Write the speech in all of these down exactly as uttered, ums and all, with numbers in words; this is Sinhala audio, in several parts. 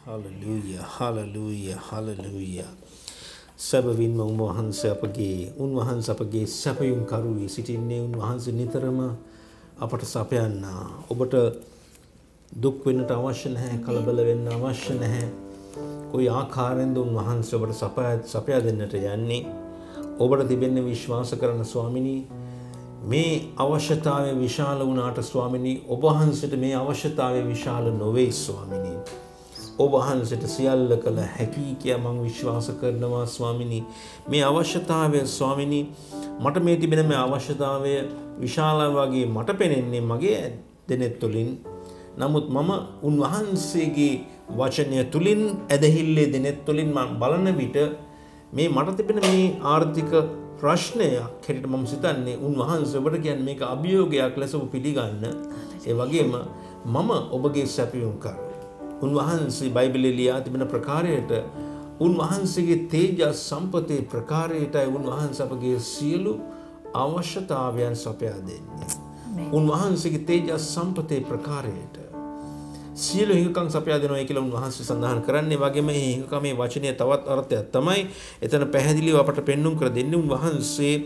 Hallelujah, hallelujah, hallelujah. සැබවින්ම උන්වහන්සේ අපගේ උන්වහන්සේ අපගේ සැපයුම් කරුවේ සිටින්නේ උන්වහන්සේ නිතරම අපට සපයන්න. ඔබට දුක් වෙන්නට අවශ්‍ය නැහැ, කලබල වෙන්න අවශ්‍ය නැහැ. કોઈ ආකාරයෙන්ද උන්වහන්සේ ඔබට සපය සපයා දෙන්නට යන්නේ. ඔබට තිබෙන විශ්වාස කරන ස්වාමිනී මේ අවශ්‍යතාවය විශාල වුණාට ස්වාමිනී ඔබ වහන්සේට මේ අවශ්‍යතාවය විශාල නොවේ ස්වාමිනී. ඔබ වහන්සේට සියල්ල කළ හැකි කියා මම විශ්වාස කරනවා ස්වාමිනී. මේ අවශ්‍යතාවය ස්වාමිනී මට මේ තිබෙන මේ අවශ්‍යතාවය විශාල වගේ මට පෙනෙන්නේ මගේ දෙනෙත් තුලින්. නමුත් මම උන්වහන්සේගේ වචනය තුලින් ඇදහිල්ලේ දෙනෙත් තුලින් මම බලන විට මේ මට තිබෙන මේ ආර්ථික ප්‍රශ්නයක් හැටියට මම සිතන්නේ උන්වහන්සේ ඔබට කියන්නේ මේක අභියෝගයක් ලෙස ඔබ පිළිගන්න. ඒ වගේම මම ඔබගේ සැපයුම් කර උන්වහන්සේ බයිබලයේ ලියා තිබෙන ප්‍රකාරයට උන්වහන්සේගේ තේජස් සම්පතේ ප්‍රකාරයටයි උන්වහන්සේ අපගේ සියලු අවශ්‍යතාවයන් සපයා දෙන්නේ. උන්වහන්සේගේ තේජස් සම්පතේ ප්‍රකාරයට සියලු හිඟකම් සපයා දෙනවා කියලා උන්වහන්සේ සඳහන් කරන්නේ. වගේම මේ හිඟකමේ වචනය තවත් අර්ථයක් තමයි එතන පැහැදිලිව අපට පෙන්눔 කර දෙන්නේ උන්වහන්සේ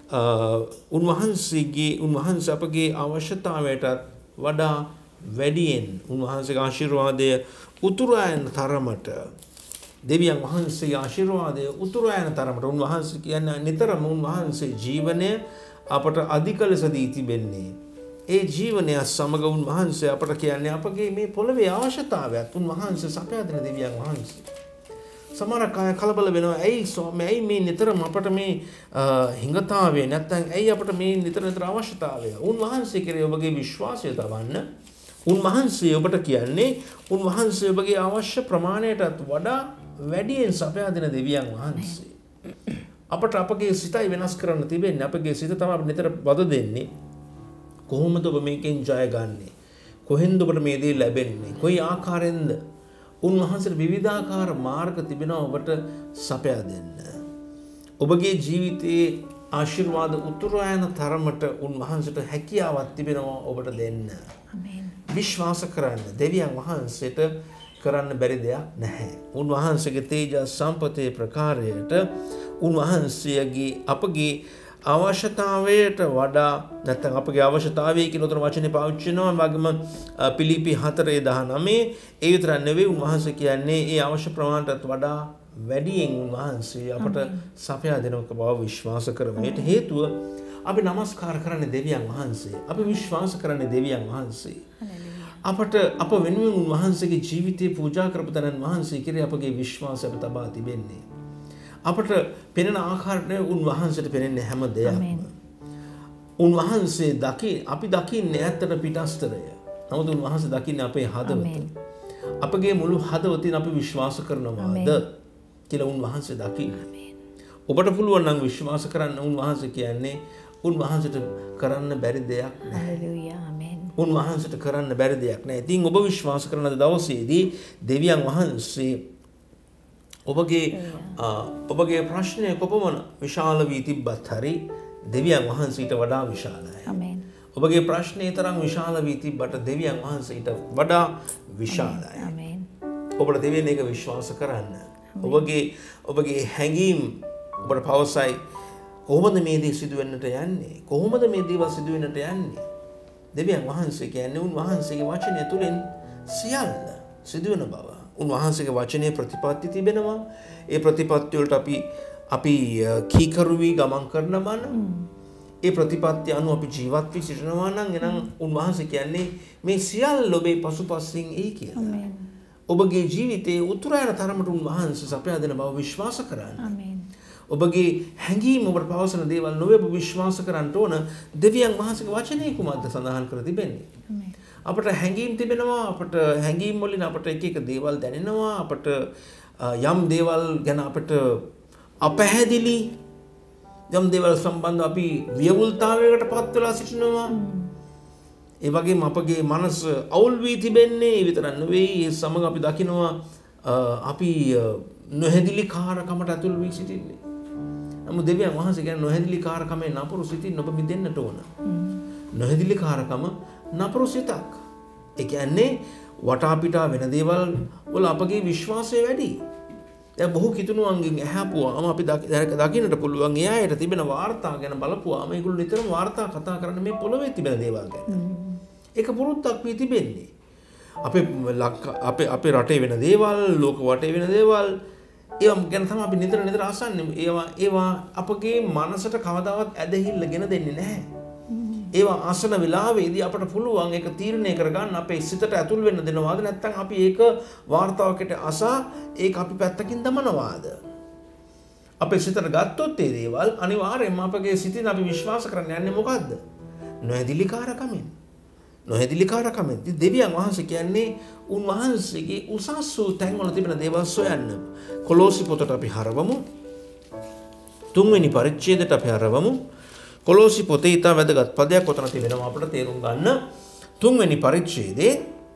උන්වහන්සේගේ උන්වහන්සේ අපගේ අවශ්‍යතාවයට වඩා වැඩියෙන් උන්වහන්සේගේ ආශිර්වාදය උතුරා යන තරමට දෙවියන් වහන්සේගේ ආශිර්වාදය උතුරා යන තරමට උන්වහන්සේ කියන්නේ නිතරම උන්වහන්සේ ජීවනය අපට අධික ලෙස දී තිබෙන්නේ. ඒ ජීවනය සමග උන්වහන්සේ අපට කියන්නේ අපගේ මේ පොළවේ අවශ්‍යතාවයත් උන්වහන්සේ සපයා දෙන දෙවියන් වහන්සේ. සමහර අය කලබල වෙනවා. ඇයි ස්වාමී ඇයි මේ නිතරම අපට මේ හිඟතාවය නැත්නම් ඇයි අපට මේ නිතර නිතර අවශ්‍යතාවය? උන්වහන්සේ කෙරේ ඔබගේ විශ්වාසය තවන්න. උන්වහන්සේ ඔබට කියන්නේ උන්වහන්සේ ඔබගේ අවශ්‍ය ප්‍රමාණයටත් වඩා වැඩියෙන් සපයා දෙන දෙවියන් වහන්සේ. අපට අපගේ සිතයි වෙනස් කරන්න තිබෙන්නේ. අපගේ සිත තමයි අපිට නිතර වද දෙන්නේ. කොහොමද ඔබ මේකෙන් ජය ගන්නේ? කොහෙන්ද ඔබට මේ දේ ලැබෙන්නේ? කොයි ආකාරයෙන්ද? උන්වහන්සේට විවිධාකාර මාර්ග තිබෙනවා ඔබට සපයා දෙන්න. ඔබගේ ජීවිතයේ ආශිර්වාද උතුරා යන තරමට උන්වහන්සේට හැකියාවක් තිබෙනවා ඔබට දෙන්න. ආමේන්. විශ්වාස කරන්න. දෙවියන් වහන්සේට කරන්න බැරි දෙයක් නැහැ. උන්වහන්සේගේ තේජස් සම්පතේ ප්‍රකාරයට උන්වහන්සේගේ අපගේ අවශ්‍යතාවයට වඩා නැත්නම් අපගේ අවශ්‍යතාවය කියන උතර වචනේ පාවිච්චි කරනවා. වගේම පිලිපි හතර දහනවය ඒ විතර නෙවෙයි උන්වහන්සේ කියන්නේ ඒ අවශ්‍ය ප්‍රමාණයටත් වඩා වැඩියෙන් උන්වහන්සේ අපට සපයා දෙනක බව විශ්වාස කරමු. ඒට හේතුව අපි নমස්කාර කරන්නේ දෙවියන් වහන්සේ. අපි විශ්වාස කරන්නේ දෙවියන් වහන්සේ. අපට අප වෙනුවෙන් උන්වහන්සේගේ ජීවිතේ පූජා කරපු තැනන් වහන්සේ කෙරේ අපගේ විශ්වාසය අපි තබා තිබෙන්නේ. අපට පෙනෙන ආකාරයට උන්වහන්සේට පෙනෙන්නේ හැම දෙයක්ම. උන්වහන්සේ දකි අපි දකින්නේ ඇත්තට පිටස්තරය. නමුත් උන්වහන්සේ දකින්නේ අපේ හදවත. අපගේ මුළු හදවතින් අපි විශ්වාස කරනවාද කියලා උන්වහන්සේ දකින්නේ. ඔබට පුළුවන් නම් විශ්වාස කරන්න. උන්වහන්සේ කියන්නේ උන්වහන්සේට කරන්න බැරි දෙයක් නැහැ. හalleluya ආමෙන්. උන්වහන්සේට කරන්න බැරි දෙයක් නැහැ. ඉතින් ඔබ විශ්වාස කරන දවසේදී දෙවියන් වහන්සේ ඔබගේ ඔබගේ ප්‍රශ්නය කොපමණ විශාල වී තිබ්බත් හරි දෙවියන් වහන්සේට වඩා විශාලයි. ආමෙන්. ඔබගේ ප්‍රශ්නේ තරම් විශාල වී තිබ්බට දෙවියන් වහන්සේට වඩා විශාලයි. ආමෙන්. ඔබට දෙවියන් එක විශ්වාස කරන්න. ඔබගේ ඔබගේ හැඟීම් ඔබට පවසයි කොහොමද මේ දේ සිදු වෙන්නට යන්නේ? කොහොමද මේ දේවල් සිදු වෙන්නට යන්නේ? දෙවියන් වහන්සේ කියන්නේ උන්වහන්සේගේ වචනය තුලින් සියල්ල සිදු වෙන බව. උන්වහන්සේගේ වචනයේ ප්‍රතිපත්ති තිබෙනවා. ඒ ප්‍රතිපත්ති වලට අපි අපි කීකරු වී ගමන් කරනවා නම් ඒ ප්‍රතිපත්ති අනුව අපි ජීවත් වී සිටිනවා නම් එනම් උන්වහන්සේ කියන්නේ මේ සියල්ල ඔබේ පසුපසින් ඒ කියලා. ඔබගේ ජීවිතයේ උතුරා යන තරමට උන්වහන්සේ සපයා දෙන බව විශ්වාස කරන්න. ආමේන්. ඔබගේ හැඟීම් ඔබට පවසන දේවල් නොවේ ඔබ විශ්වාස කරන්න ඕන. දෙවියන් වහන්සේගේ වචනේ කුමක්ද සඳහන් කර තිබෙන්නේ? ආමේන්. අපට හැඟීම් තිබෙනවා. අපට හැඟීම් වලින් අපට එක එක දේවල් දැනෙනවා. අපට යම් දේවල් ගැන අපට අපැහැදිලි යම් දේවල් සම්බන්ධව අපි ව්‍යවුල්තාවයකට පත් වෙලා සිටිනවා. ඒ වගේම අපගේ මනස අවුල් වී තිබෙන්නේ. ඒ විතරක් නෙවෙයි ඒ සමග අපි දකිනවා අපි නොහැදිලි කාරකමට ඇතුල් වී සිටින්නේ. නමුත් දෙවියන් වහන්සේ කියන්නේ නොහැදිලි කාරකමේ නපුරු සිතින් ඔබ මිදෙන්නට ඕන. නොහැදිලි කාරකම නපුරු සිතක්. ඒ කියන්නේ වටා පිටා වෙන දේවල් වල අපගේ විශ්වාසය වැඩි. දැන් බොහෝ කිතුණුවන්ගෙන් ඇහැපුවාම අපි දකින්නට පුළුවන් එයාට තිබෙන වාර්තා ගැන බලපුවාම ඒගොල්ලෝ නිතරම වාර්තා කතා කරන්නේ මේ පොළොවේ තිබෙන දේවල් ගැන. ඒක පුරුද්දක් වී තිබෙන්නේ. අපේ අපේ අපේ රටේ වෙන දේවල්, ලෝක වටේ වෙන දේවල් ඒවා ගැන තමයි අපි නිතර නිතර අසන්නේ. ඒවා ඒවා අපගේ මනසට කවදාවත් ඇදහිල්ලගෙන දෙන්නේ නැහැ. ඒවා අසන වෙලාවේදී අපට පුළුවන් ඒක තීරණය කරගන්න අපේ සිතට ඇතුල් වෙන්න දෙනවාද නැත්නම් අපි ඒක වාර්තාවකට අසා ඒක අපි පැත්තකින් දමනවාද? අපේ සිතට ගත්තොත් ඒ දේවල් අනිවාර්යයෙන්ම අපගේ සිතින් අපි විශ්වාස කරන්න යන්නේ මොකද්ද? නොහැදිලිකාරකමෙන්. නොහැදිලිකාරකමෙන්. දෙවියන් වහන්සේ කියන්නේ උන්වහන්සේගේ උසස් වූ තැන්වල තිබෙන දේවල් සොයන්න. කොලෝසි පොතට අපි හරවමු. තුන්වෙනි පරිච්ඡේදයට අපි හරවමු. කොලෝසි පොතේ ඊට වැදගත් පදයක් ඔතන තිබෙනවා අපිට තේරුම් ගන්න. තුන්වෙනි පරිච්ඡේදයේ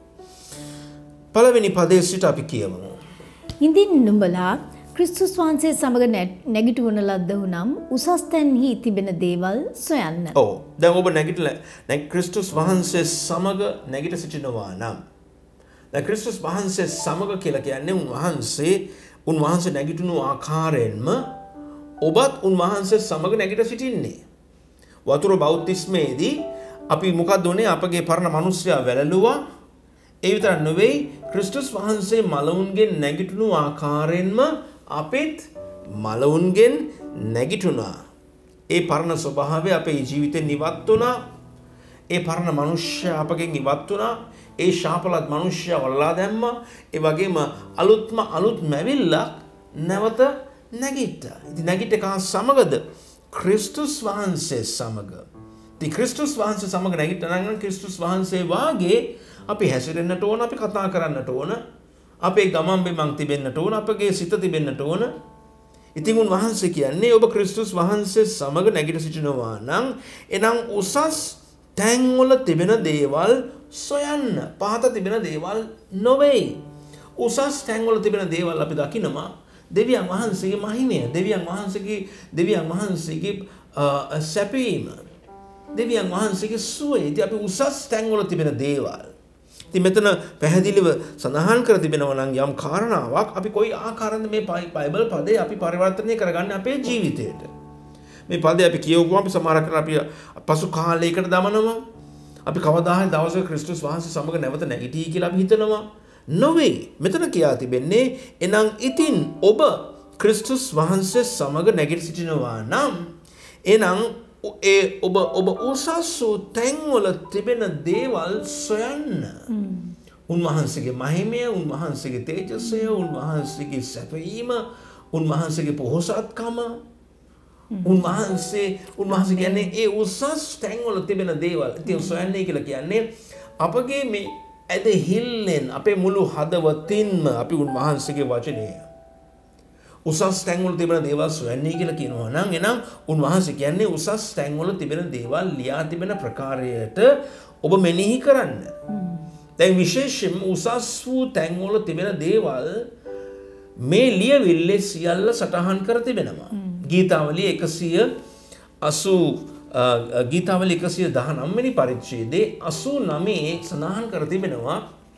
පළවෙනි පදයේ සිට අපි කියවමු. ඉඳින් නුඹලා ක්‍රිස්තුස් වහන්සේ සමග නැගිටවන ලද්දහු නම් උසස් තැන්හි තිබෙන දේවල් සොයන්න. ඔව්. දැන් ඔබ නැගිටලා නැග ක්‍රිස්තුස් වහන්සේ සමග නැගිට සිටිනවා නම් දැන් ක්‍රිස්තුස් වහන්සේ සමග කියලා කියන්නේ උන්වහන්සේ උන්වහන්සේ නැගිටිනු ආකාරයෙන්ම ඔබත් උන්වහන්සේ සමග නැගිට සිටින්නේ. වතුර බෞද්ධිස්මේදී අපි මොකක්ද උනේ අපගේ පරණ මිනිස්සයා වැළලුවා. ඒ විතර නෙවෙයි ක්‍රිස්තුස් වහන්සේ මලවුන්ගෙන් නැගිටිනු ආකාරයෙන්ම අපිත් මලවුන්ගෙන් නැගිටුණා. ඒ පරණ ස්වභාවය අපේ ජීවිතේ නිවත් වුණා. ඒ පරණ මිනිස්සයා අපගෙන් ඉවත් වුණා. ඒ ශාපලත් මිනිස්සයා වල්ලා දැම්මා. ඒ වගේම අලුත්ම අලුත් මැවිල්ලක් නැවත නැගිට්ටා. ඉතින් නැගිට කා සමගද ක්‍රිස්තුස් වහන්සේ සමග. ඉතින් ක්‍රිස්තුස් වහන්සේ සමග නැගිට්ටා නම් ක්‍රිස්තුස් වහන්සේ වාගේ අපි හැසිරෙන්නට ඕන, අපි කතා කරන්නට ඕන, අපේ ගමන් බිමන් තිබෙන්නට ඕන, අපගේ සිත තිබෙන්නට ඕන. ඉතින් උන්වහන්සේ කියන්නේ ඔබ ක්‍රිස්තුස් වහන්සේ සමග නැගිට සිටිනවා නම් එනම් උසස් තැන්වල තිබෙන දේවල් සොයන්න. පහත තිබෙන දේවල් නොවේ. උසස් තැන්වල තිබෙන දේවල් අපි දකිනවා. දෙවියන් වහන්සේගේ මහිමය, දෙවියන් වහන්සේගේ දෙවියන් වහන්සේගේ සැපීම, දෙවියන් වහන්සේගේ සුවය. ඉතින් අපි උසස් තැන්වල තිබෙන දේවල්. ඉතින් මෙතන පැහැදිලිව සඳහන් කර තිබෙනවා නම් යම් කාරණාවක් අපි කොයි ආකාරයෙන්ද මේ බයිබල් පදේ අපි පරිවර්තනය කරගන්නේ අපේ ජීවිතයට. මේ පදේ අපි කියවුවාම අපි සමහර කර අපි පසු කාලයකට දමනවා. අපි කවදා හරි දවසක ක්‍රිස්තුස් වහන්සේ සමග නැවත නැගිටී කියලා අපි හිතනවා. නොවේ. මෙතන කියා තිබෙන්නේ එනම් ඉතින් ඔබ ක්‍රිස්තුස් වහන්සේ සමග නැගිට සිටිනවා නම් එනම් ඒ ඔබ ඔබ උසස් වූ තැන්වල තිබෙන දේවල් සොයන්න. උන්වහන්සේගේ මහිමය, උන්වහන්සේගේ තේජසය, උන්වහන්සේගේ සැපීම, උන්වහන්සේගේ පොහොසත්කම, උන්වහන්සේ උන්වහන්සේ කියන්නේ ඒ උසස් තැන්වල තිබෙන දේවල්. ඉතින් සොයන්නේ කියලා කියන්නේ අපගේ මේ ඇදහිල්ලෙන් අපේ මුළු හදවතින්ම අපි උන්වහන්සේගේ වචනය උසස් තැන්වල තිබෙන දේවල් සොයන්නේ කියලා කියනවා නම් එනම් උන්වහන්සේ කියන්නේ උසස් තැන්වල තිබෙන දේවල් ලියා තිබෙන ප්‍රකාරයට ඔබ මෙනෙහි කරන්න. දැන් විශේෂයෙන්ම උසස් වූ තැන්වල තිබෙන දේවල් මේ ලියවිල්ලේ සියල්ල සටහන් කර තිබෙනවා. ගීතාවලිය එකසිය අසූ ගීතාවලිය එකසිය දහනවය වෙනි පරිච්ඡේදයේ අසූ නවයේ සඳහන් කර තිබෙනවා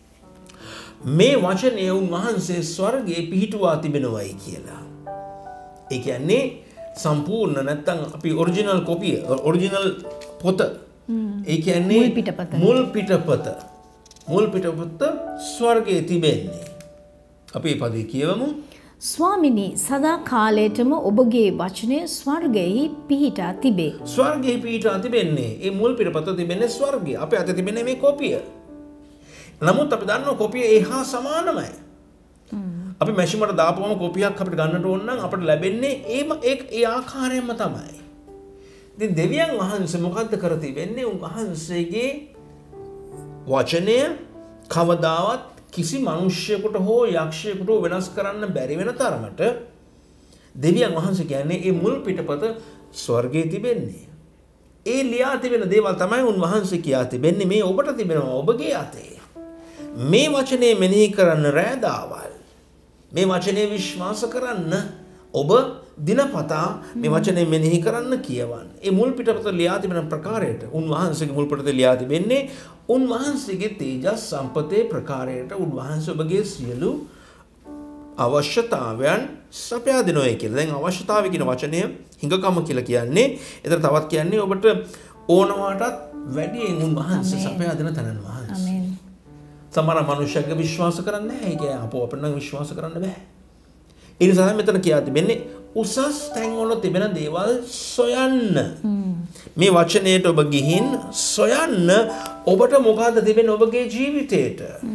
මේ වචනය උන්වහන්සේ ස්වර්ගයේ පිහිටුවා තිබෙනවයි කියලා. ඒ කියන්නේ සම්පූර්ණ නැත්තම් අපි ඔරිජිනල් කොපිය ඔරිජිනල් පොත. ඒ කියන්නේ මුල් පිටපත. මුල් පිටපත. මුල් පිටපත ස්වර්ගයේ තිබෙන්නේ. අපි මේ පදේ කියවමු. ස්වාමිනී සදා කාලයටම ඔබගේ වචනය ස්වර්ගයෙහි පිහිටා තිබේ. ස්වර්ගයේ පිහිටා තිබෙන්නේ. ඒ මුල් පිටපත තිබෙන්නේ ස්වර්ගයේ. අපේ අතේ තිබෙන්නේ මේ කොපිය. නමුත් අපි දන්නවා කොපිය ඒ හා සමානමයි. අපි මැෂිමට දාපුවම කොපියක් අපිට ගන්නට ඕන නම් අපිට ලැබෙන්නේ ඒම ඒ ආකාරයෙන්ම තමයි. ඉතින් දෙවියන් වහන්සේ මොකද්ද කර තිබෙන්නේ? උන්වහන්සේගේ වචනය කවදාවත් කිසි මිනිසෙකුට හෝ යක්ෂයෙකුට වෙනස් කරන්න බැරි වෙන තරමට දෙවියන් වහන්සේ කියන්නේ ඒ මුල් පිටපත ස්වර්ගයේ තිබෙන්නේ. ඒ ලියා තිබෙන දේවල් තමයි උන්වහන්සේ කියා තිබෙන්නේ මේ ඔබට තිබෙනවා ඔබගේ අතේ. මේ වචනේ මෙනෙහි කරන්න රැඳාවල්. මේ වචනේ විශ්වාස කරන්න ඔබ දිනපතා මේ වචනේ මෙනෙහි කරන්න කියවන්න. ඒ මුල් පිටපත ලියා තිබෙන ප්‍රකාරයට උන්වහන්සේගේ මුල් පිටපත ලියා තිබෙන්නේ උන්වහන්සේගේ තේජස් සම්පතේ ප්‍රකාරයට උන්වහන්සේ ඔබගේ සියලු අවශ්‍යතාවයන් සපයා දෙනවා කියලා. දැන් අවශ්‍යතාවය කියන වචනය හිඟකම කියලා කියන්නේ. ඒතර තවත් කියන්නේ ඔබට ඕනවාටත් වැඩියෙන් උන්වහන්සේ සපයා දෙන තැනන් වහන්සේ. ආමේන්. සමහර මනුෂ්‍යයෙක් විශ්වාස කරන්නේ නැහැ. ඒක අපෝ අපිට නම් විශ්වාස කරන්න බෑ. ඒ නිසා මෙතන කියා තිබෙන්නේ උසස් තැන්වල තිබෙන දේවල් සොයන්න. මේ වචනයට ඔබ ගිහින් සොයන්න ඔබට මොකද්ද තිබෙන්නේ ඔබගේ ජීවිතේට?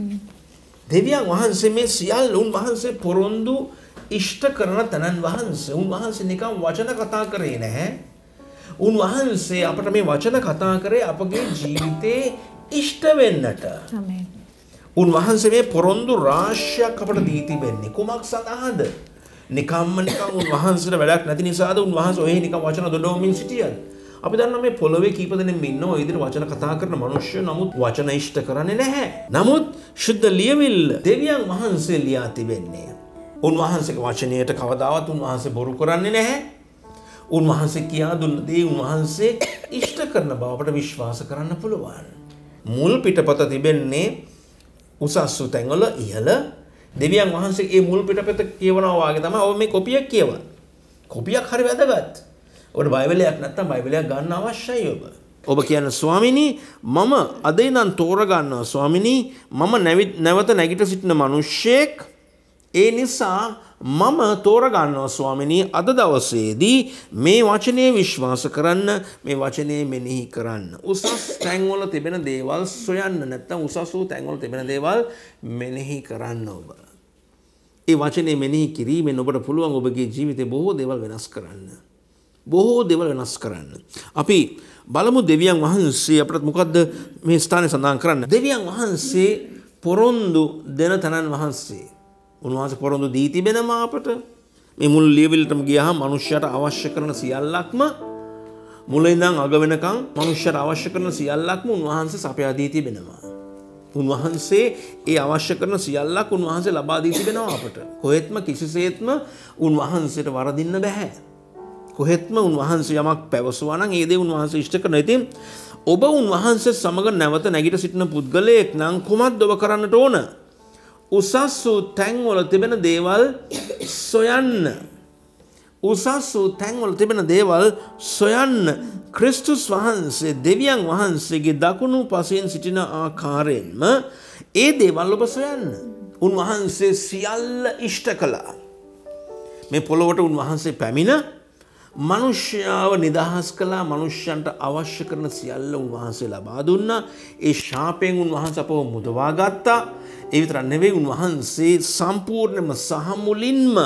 දෙවියන් වහන්සේ මේ සියල්ල උන්වහන්සේ පොරොන්දු ඉෂ්ට කරන තනන් වහන්සේ. උන්වහන්සේ නිකම් වචන කතා කරේ නැහැ. උන්වහන්සේ අපට මේ වචන කතා කරේ අපගේ ජීවිතේ ඉෂ්ට වෙන්නට. ආමේන්. උන්වහන්සේ මේ පොරොන්දු රාශියක් අපට දී තිබෙන්නේ කුමක් සඳහාද? නිකම්ම නිකම් උන්වහන්සේට වැඩක් නැති නිසාද උන්වහන්සේ ඔය නිකම් වචන දොඩවමින් සිටියද? අපි දන්නවා මේ පොළොවේ කීප දෙනෙක් ඉන්නවා ඔය විදිහට වචන කතා කරන මිනිස්සු. නමුත් වචන ඉෂ්ට කරන්නේ නැහැ. නමුත් ශුද්ධ ලියවිල්ල දෙවියන් වහන්සේ ලියා තිබෙන්නේ. උන්වහන්සේගේ වචනයට කවදාවත් උන්වහන්සේ බොරු කරන්නේ නැහැ. උන්වහන්සේ කියා දුන්න දේ උන්වහන්සේ ඉෂ්ට කරන බව අපට විශ්වාස කරන්න පුළුවන්. මුල් පිටපත තිබෙන්නේ උසස් තැන්වල ඉහළ. දෙවියන් වහන්සේ මේ මුල් පිටපත කියවනවා වාගේ තමයි ඔබ මේ කොපියක් කියවන්නේ. කොපියක් හරි වැදගත්. ඔබට බයිබලයක් නැත්නම් බයිබලයක් ගන්න අවශ්‍යයි ඔබ. ඔබ කියන ස්වාමිනී මම අද ඉඳන් තෝරගන්නවා ස්වාමිනී මම නැවත නැගිට සිටින මිනිහෙක්. ඒ නිසා මම තෝරගන්නවා ස්වාමිනී අද දවසේදී මේ වචනේ විශ්වාස කරන්න, මේ වචනේ මෙනෙහි කරන්න. උසස් තැන්වල තිබෙන දේවල් සොයන්න නැත්නම් උසස් වූ තැන්වල තිබෙන දේවල් මෙනෙහි කරන්න ඔබ. ඒ වචනේ මෙනෙහි කිරීමෙන් ඔබට පුළුවන් ඔබගේ ජීවිතේ බොහෝ දේවල් වෙනස් කරන්න. බොහෝ දේවල් වෙනස් කරන්න. අපි බලමු දෙවියන් වහන්සේ අපට මොකද්ද මේ ස්ථානයේ සඳහන් කරන්න. දෙවියන් වහන්සේ පොරොන්දු දෙන තනන් වහන්සේ. උන්වහන්සේ පොරොන්දු දී තිබෙනවා අපට. මේ මුල් ලියවිල්ලටම ගියාම මනුෂ්‍යයට අවශ්‍ය කරන සියල්ලක්ම මුල ඉඳන් අග වෙනකන් මනුෂ්‍යයට අවශ්‍ය කරන සියල්ලක්ම උන්වහන්සේ සපයා දී තිබෙනවා. උන්වහන්සේ ඒ අවශ්‍ය කරන සියල්ලක් උන්වහන්සේ ලබා දී තිබෙනවා අපට. කොහෙත්ම කිසිසේත්ම උන්වහන්සේට වරදින්න බෑ. කොහෙත්ම උන්වහන්සේ යමක් පැවසුවා නම් ඒ දේ උන්වහන්සේ ඉෂ්ට කරනවා. ඉතින් ඔබ උන්වහන්සේ සමග නැවත නැගිට සිටින පුද්ගලයෙක් නම් කුමක්ද ඔබ කරන්නට ඕන? උසස් වූ තැන්වල තිබෙන දේවල් සොයන්න. උසස් වූ තැන්වල තිබෙන දේවල් සොයන්න. ක්‍රිස්තුස් වහන්සේ දෙවියන් වහන්සේගේ දකුණු පසෙන් සිටින ආකාරයෙන්ම ඒ දේවල් ඔබ සොයන්න. උන්වහන්සේ සියල්ල ඉෂ්ට කළා. මේ පොළොවට උන්වහන්සේ පැමිණ මනුෂ්‍යව නිදහස් කළා. මනුෂ්‍යයන්ට අවශ්‍ය කරන සියල්ල උන්වහන්සේ ලබා දුන්නා. ඒ ශාපයෙන් උන්වහන්සේ අපව මුදවා ගත්තා. ඒ විතරක් නෙවෙයි උන්වහන්සේ සම්පූර්ණයෙන්ම සහ මුලින්ම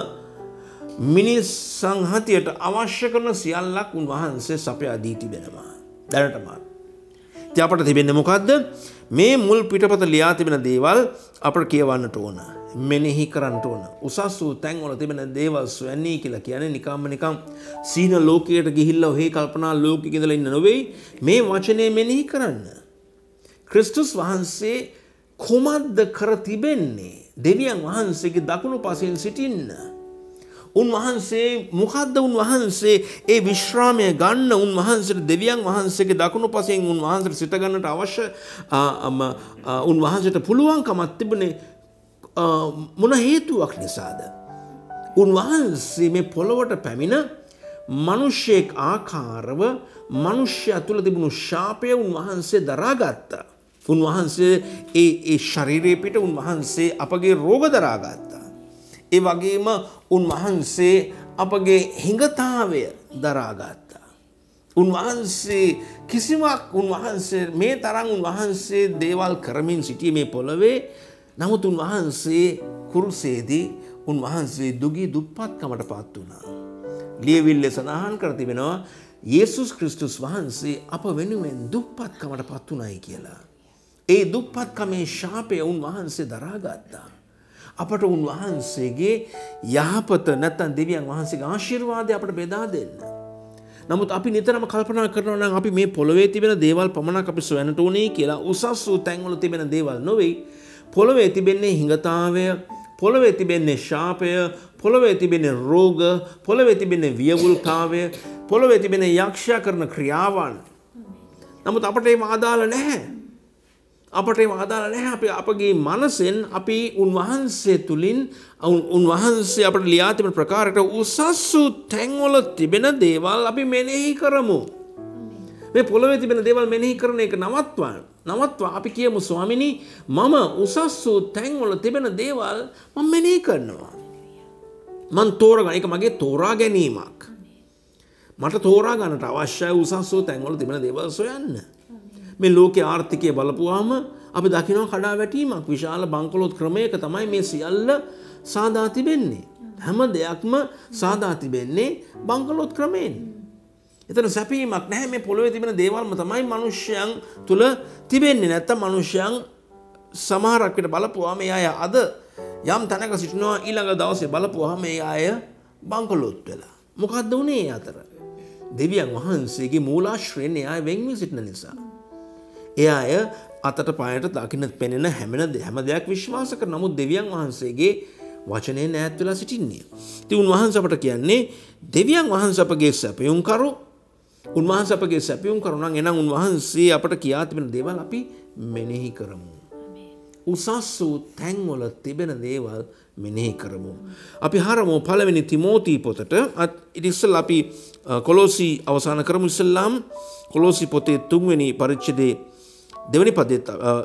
මිනිස් සංහතියට අවශ්‍ය කරන සියල්ලක් උන්වහන්සේ සපයා දී තිබෙනවා. දැනටම. ඉතින් අපට තිබෙන්නේ මොකද්ද? මේ මුල් පිටපත ලියා තිබෙන දේවල් අපට කියවන්නට ඕන. මෙනෙහි කරන්නට ඕන. උසස් වූ තැන්වල තිබෙන දේවල් සොයන්නේ කියලා කියන්නේ නිකම්ම නිකම් සීන ලෝකයට ගිහිල්ලා ඔහේ කල්පනා ලෝකෙක ඉඳලා ඉන්න නෙවෙයි. මේ වචනේ මෙනෙහි කරන්න. ක්‍රිස්තුස් වහන්සේ කුමක්ද කර තිබෙන්නේ? දෙවියන් වහන්සේගේ දකුණු පසෙන් සිටින්න. උන්වහන්සේ මොකද්ද උන්වහන්සේ ඒ විශ්‍රාමය ගන්න උන්වහන්සේට දෙවියන් වහන්සේගේ දකුණු පසෙන් උන්වහන්සේට සිට ගන්නට අවශ්‍ය උන්වහන්සේට පුළුවන්කමක් තිබුණේ මොන හේතුවක් නිසාද? උන්වහන්සේ මේ පොළොවට පැමිණ මිනිසෙක් ආකාරව මිනිසයා තුල තිබුණු ශාපය උන්වහන්සේ දරාගත්තා. උන්වහන්සේ ඒ ඒ ශරීරයේ පිට උන්වහන්සේ අපගේ රෝග දරාගත්තා. ඒ වගේම උන්වහන්සේ අපගේ හිඟතාවය දරාගත්තා. උන්වහන්සේ කිසිවක් උන්වහන්සේ මේ තරම් උන්වහන්සේ දේවල් කරමින් සිටියේ මේ පොළවේ. නමුත් උන්වහන්සේ කුරුසේදී උන්වහන්සේ දුගී දුප්පත්කමට පත් වුණා. ලියවිල්ලේ සඳහන් කර තිබෙනවා යේසුස් ක්‍රිස්තුස් වහන්සේ අප වෙනුවෙන් දුප්පත්කමට පත් වුණායි කියලා. ඒ දුප්පත්කමේ ශාපය උන්වහන්සේ දරාගත්තා. අපට උන්වහන්සේගේ යහපත නැත්නම් දෙවියන් වහන්සේගේ ආශිර්වාදය අපට බෙදා දෙන්න. නමුත් අපි නිතරම කල්පනා කරනවා නම් අපි මේ පොළවේ තිබෙන දේවල් පමණක් අපි සොයන්නට ඕනේ කියලා. උසස් වූ තැන්වල තිබෙන දේවල් නොවේ. පොළවේ තිබෙන්නේ හිඟතාවය, පොළවේ තිබෙන්නේ ශාපය, පොළවේ තිබෙන්නේ රෝග, පොළවේ තිබෙන්නේ වියවුල්තාවය, පොළවේ තිබෙන්නේ යක්ෂයා කරන ක්‍රියාවන්. නමුත් අපට ඒව අදාළ නැහැ. අපට ඒව අදාළ නැහැ. අපි අපගේ මනසෙන් අපි උන්වහන්සේ තුලින් උන්වහන්සේ අපට ලියා තිබෙන ප්‍රකාරයට උසස් වූ තැන්වල තිබෙන දේවල් අපි මෙනෙහි කරමු. මේ පොළවේ තිබෙන දේවල් මෙනෙහි කරන එක නවත්වා නවත්වා අපි කියමු ස්වාමිනී මම උසස් වූ තැන්වල තිබෙන දේවල් මම මෙනෙහි කරනවා. මම තෝරගන්න. ඒක මගේ තෝරා ගැනීමක්. මට තෝරා ගන්නට අවශ්‍යයි උසස් වූ තැන්වල තිබෙන දේවල් සොයන්න. මේ ලෝකයේ ආර්ථිකය බලපුවාම අපි දකිනවා කඩා වැටීමක්. විශාල බංකොලොත් ක්‍රමයක තමයි මේ සියල්ල සාදා තිබෙන්නේ. හැම දෙයක්ම සාදා තිබෙන්නේ බංකොලොත් ක්‍රමයෙන්. එතන සැපීමක් නැහැ. මේ පොළවේ තිබෙන දේවල්ම තමයි මිනිස්යන් තුල තිබෙන්නේ. නැත්තම් මිනිස්යන් සමහරක් විට බලපුවාම මේ අය අද යම් තැනක සිටිනවා, ඊළඟ දවසේ බලපුවාම මේ අය බංකොලොත් වෙලා. මොකද්ද උනේ අතර? දෙවියන් වහන්සේගේ මූලාශ්‍රයෙන් ඒ අය වෙන් වී සිටින නිසා. ඒ අය අතට පායට දකින්න පෙනෙන හැම හැම දෙයක් විශ්වාස කරන නමුත් දෙවියන් වහන්සේගේ වචනේ නැත් වෙලා සිටින්නේ. ඉතින් උන්වහන්සේ අපට කියන්නේ දෙවියන් වහන්සේ අපගේ සැපයුම් කරු. උන්වහන්සේ අපගේ සැපයුම් කරු නම් එනම් උන්වහන්සේ අපට කියා තිබෙන දේවල් අපි මෙනෙහි කරමු. උසස් වූ තැන්වල තිබෙන දේවල් මෙනෙහි කරමු. අපි හරමු පළවෙනි තිමෝති පොතට. ඊට ඉස්සෙල්ලා අපි කොලොසි අවසන් කරමු. ඉස්සෙල්ලාම කොලොසි පොතේ තුන්වෙනි පරිච්ඡේදයේ දෙවෙනි පදෙත්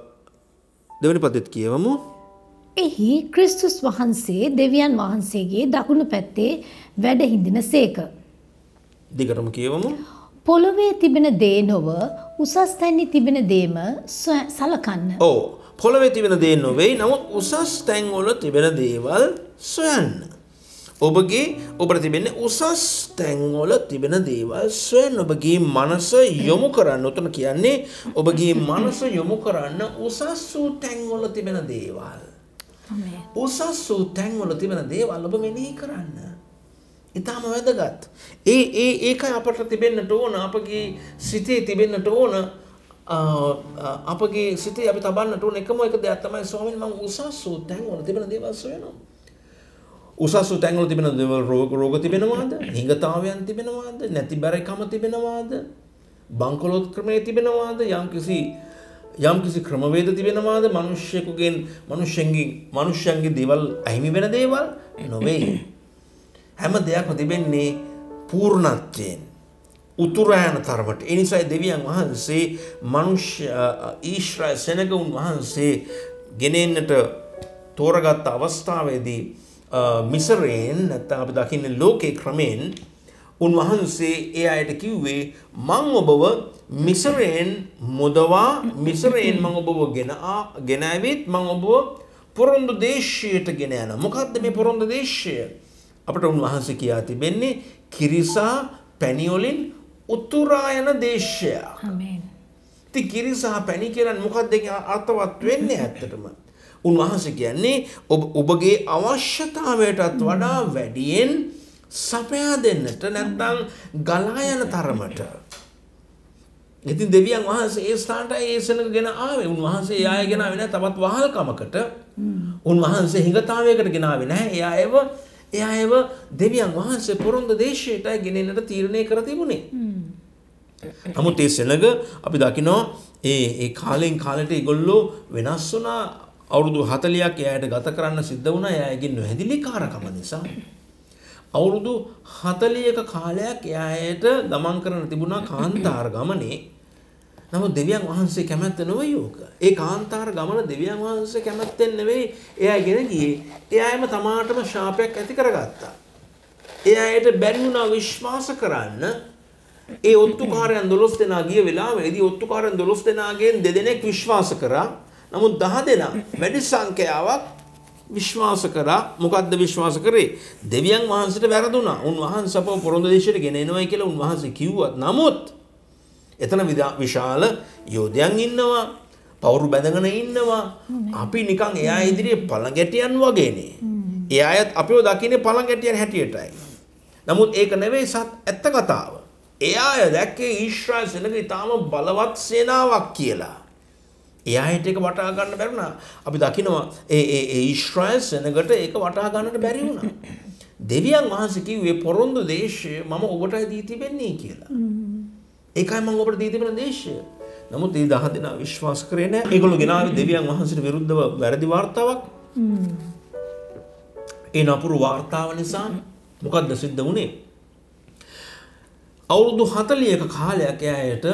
දෙවෙනි පදෙත් කියවමු. එහි ක්‍රිස්තුස් වහන්සේ දෙවියන් වහන්සේගේ දකුණු පැත්තේ වැඩ හිඳින සේක. දිගටම කියවමු. පොළවේ තිබෙන දේ නොව උසස් තැන්හි තිබෙන දේම සලකන්න. ඔව්. පොළවේ තිබෙන දේ නොවේ. නමුත් උසස් තැන් වල තිබෙන දේවල් සොයන්න. ඔබගේ ඔබට තිබෙන්නේ උසස් තැන් වල තිබෙන දේවල් සොයන්න. ඔබගේ මනස යොමු කරන්න. උතන කියන්නේ ඔබගේ මනස යොමු කරන්න උසස් වූ තැන් වල තිබෙන දේවල්. උසස් වූ තැන් වල තිබෙන දේවල් ඔබ මෙනෙහි කරන්න. ඊටම වැදගත්. ඒ ඒ ඒකයි අපට තිබෙන්නට ඕන. අපගේ සිතේ තිබෙන්නට ඕන. අපගේ සිතේ අපි තබන්නට ඕන එකම එක දෙයක් තමයි ස්වාමීන් මම උසස් වූ තැන් වල තිබෙන දේවල් සොයනවා. උසස් වූ තැන් වල තිබෙන දේවල් රෝග රෝග තිබෙනවාද? හිඟතාවයන් තිබෙනවාද? නැති බැරිකම තිබෙනවාද? බංකොලොත් ක්‍රමයේ තිබෙනවාද? යම්කිසි යම්කිසි ක්‍රමවේද තිබෙනවාද? මිනිස්සෙකුගෙන් මිනිස්සෙන්ගේ මිනිස්සයන්ගේ දේවල් අහිමි වෙන දේවල් නොවේ. හැම දෙයක්ම තිබෙන්නේ පූර්ණත්වයෙන් උතුරෑන තරමට. ඒ නිසා දෙවියන් වහන්සේ මනුෂ්‍ය ඊශ්‍රායල් සෙනගුන් වහන්සේ ගෙනෙන්නට තෝරගත් අවස්ථාවේදී මිසරයෙන් නැත්නම් අපි දකින්නේ ලෝකේ ක්‍රමෙන් උන්වහන්සේ ඒ අයට කිව්වේ මං ඔබව මිසරයෙන් මුදවා මිසරයෙන් මං ඔබව ගෙන ගෙන ආවිත් මං ඔබව පොරොන්දු දේශයට ගෙන යනවා. මොකද්ද මේ පොරොන්දු දේශය? අපට උන්වහන්සේ කියා තිබෙන්නේ කිරිසා පැණි වලින් උතුරා යන දේශය. ආමේන්. ඉතින් කිරිසා පැණි කියලා මොකක්ද ඒකේ අර්ථවත් වෙන්නේ ඇත්තටම? උන්වහන්සේ කියන්නේ ඔබ ඔබගේ අවශ්‍යතාවයටත් වඩා වැඩියෙන් සපයා දෙන්නට නැත්නම් ගලා යන තරමට. ඉතින් දෙවියන් වහන්සේ ඒ ස්ථානට ඒ සෙනගගෙන ආවේ. උන්වහන්සේ ඒ අය ගෙන ආවේ නැහැ තවත් වහල්කමකට. උන්වහන්සේ හිඟතාවයකට ගෙන ආවේ නැහැ. ඒ අයව ඒ අයව දෙවියන් වහන්සේ පොරොන්දු දේශයට ගෙනෙන්නට තීරණය කර තිබුණේ. නමුත් ඒ සෙනග අපි දකිනවා ඒ ඒ කාලෙන් කාලෙට ඒගොල්ලෝ වෙනස් වුණා. අවුරුදු හතළියක් එයාට ගත කරන්න සිද්ධ වුණා එයාගේ නොහැදිලි කාරකම නිසා. අවුරුදු හතළියක කාලයක් එයාට ගමන් කරන්න තිබුණා කාන්තාර ගමනේ. නමුත් දෙවියන් වහන්සේ කැමැත්ත නොවේ ඕක. ඒ කාන්තාර ගමන දෙවියන් වහන්සේ කැමැත්තෙන් නෙවෙයි එයා ගෙන ගියේ. එයාම තමාටම ශාපයක් ඇති කරගත්තා. එයාට බැරි වුණා විශ්වාස කරන්න. ඒ ඔත්තුකාරයන් දොළොස් දෙනා ගිය වෙලාවේදී ඔත්තුකාරයන් දොළොස් දෙනාගෙන් දෙදෙනෙක් විශ්වාස කරා. නමුත් දහ දෙනා වැඩි සංඛ්‍යාවක් විශ්වාස කරා. මොකද්ද විශ්වාස කරේ? දෙවියන් වහන්සේට වැරදුනා. උන්වහන්සේ අපව පොරොන්දු දේශයට ගෙන එනවයි කියලා උන්වහන්සේ කිව්වත් නමුත් එතන විශාල යෝධයන් ඉන්නවා. පවුරු බැඳගෙන ඉන්නවා. අපි නිකන් එයා ඉදිරියේ පළඟැටියන් වගේනේ. ඒ අයත් අපිව දකින්නේ පළඟැටියන් හැටියටයි. නමුත් ඒක නෙවෙයි සත් ඇත්ත කතාව. ඒ අය දැක්කේ ඊශ්‍රායල් සෙනග ඉතාම බලවත් සේනාවක් කියලා. එයාට ඒක වටහා ගන්න බැරි වුණා. අපි දකිනවා ඒ ඒ ඒ ඊශ්‍රායල් සෙනගට ඒක වටහා ගන්නට බැරි වුණා. දෙවියන් වහන්සේ කිව්වේ පොරොන්දු දේශය මම ඔබට දී තිබෙන්නේ කියලා. ඒකයි මම ඔබට දී තිබෙන දේශය. නමුත් මේ දහ දෙනා විශ්වාස කරේ නැහැ. ඒගොල්ලෝ ගෙනාවේ දෙවියන් වහන්සේට විරුද්ධව වැරදි වාර්තාවක්. ඒ නපුරු වාර්තාව නිසා මොකද්ද සිද්ධ වුණේ? අවුරුදු හතළිහක කාලයක් එයාට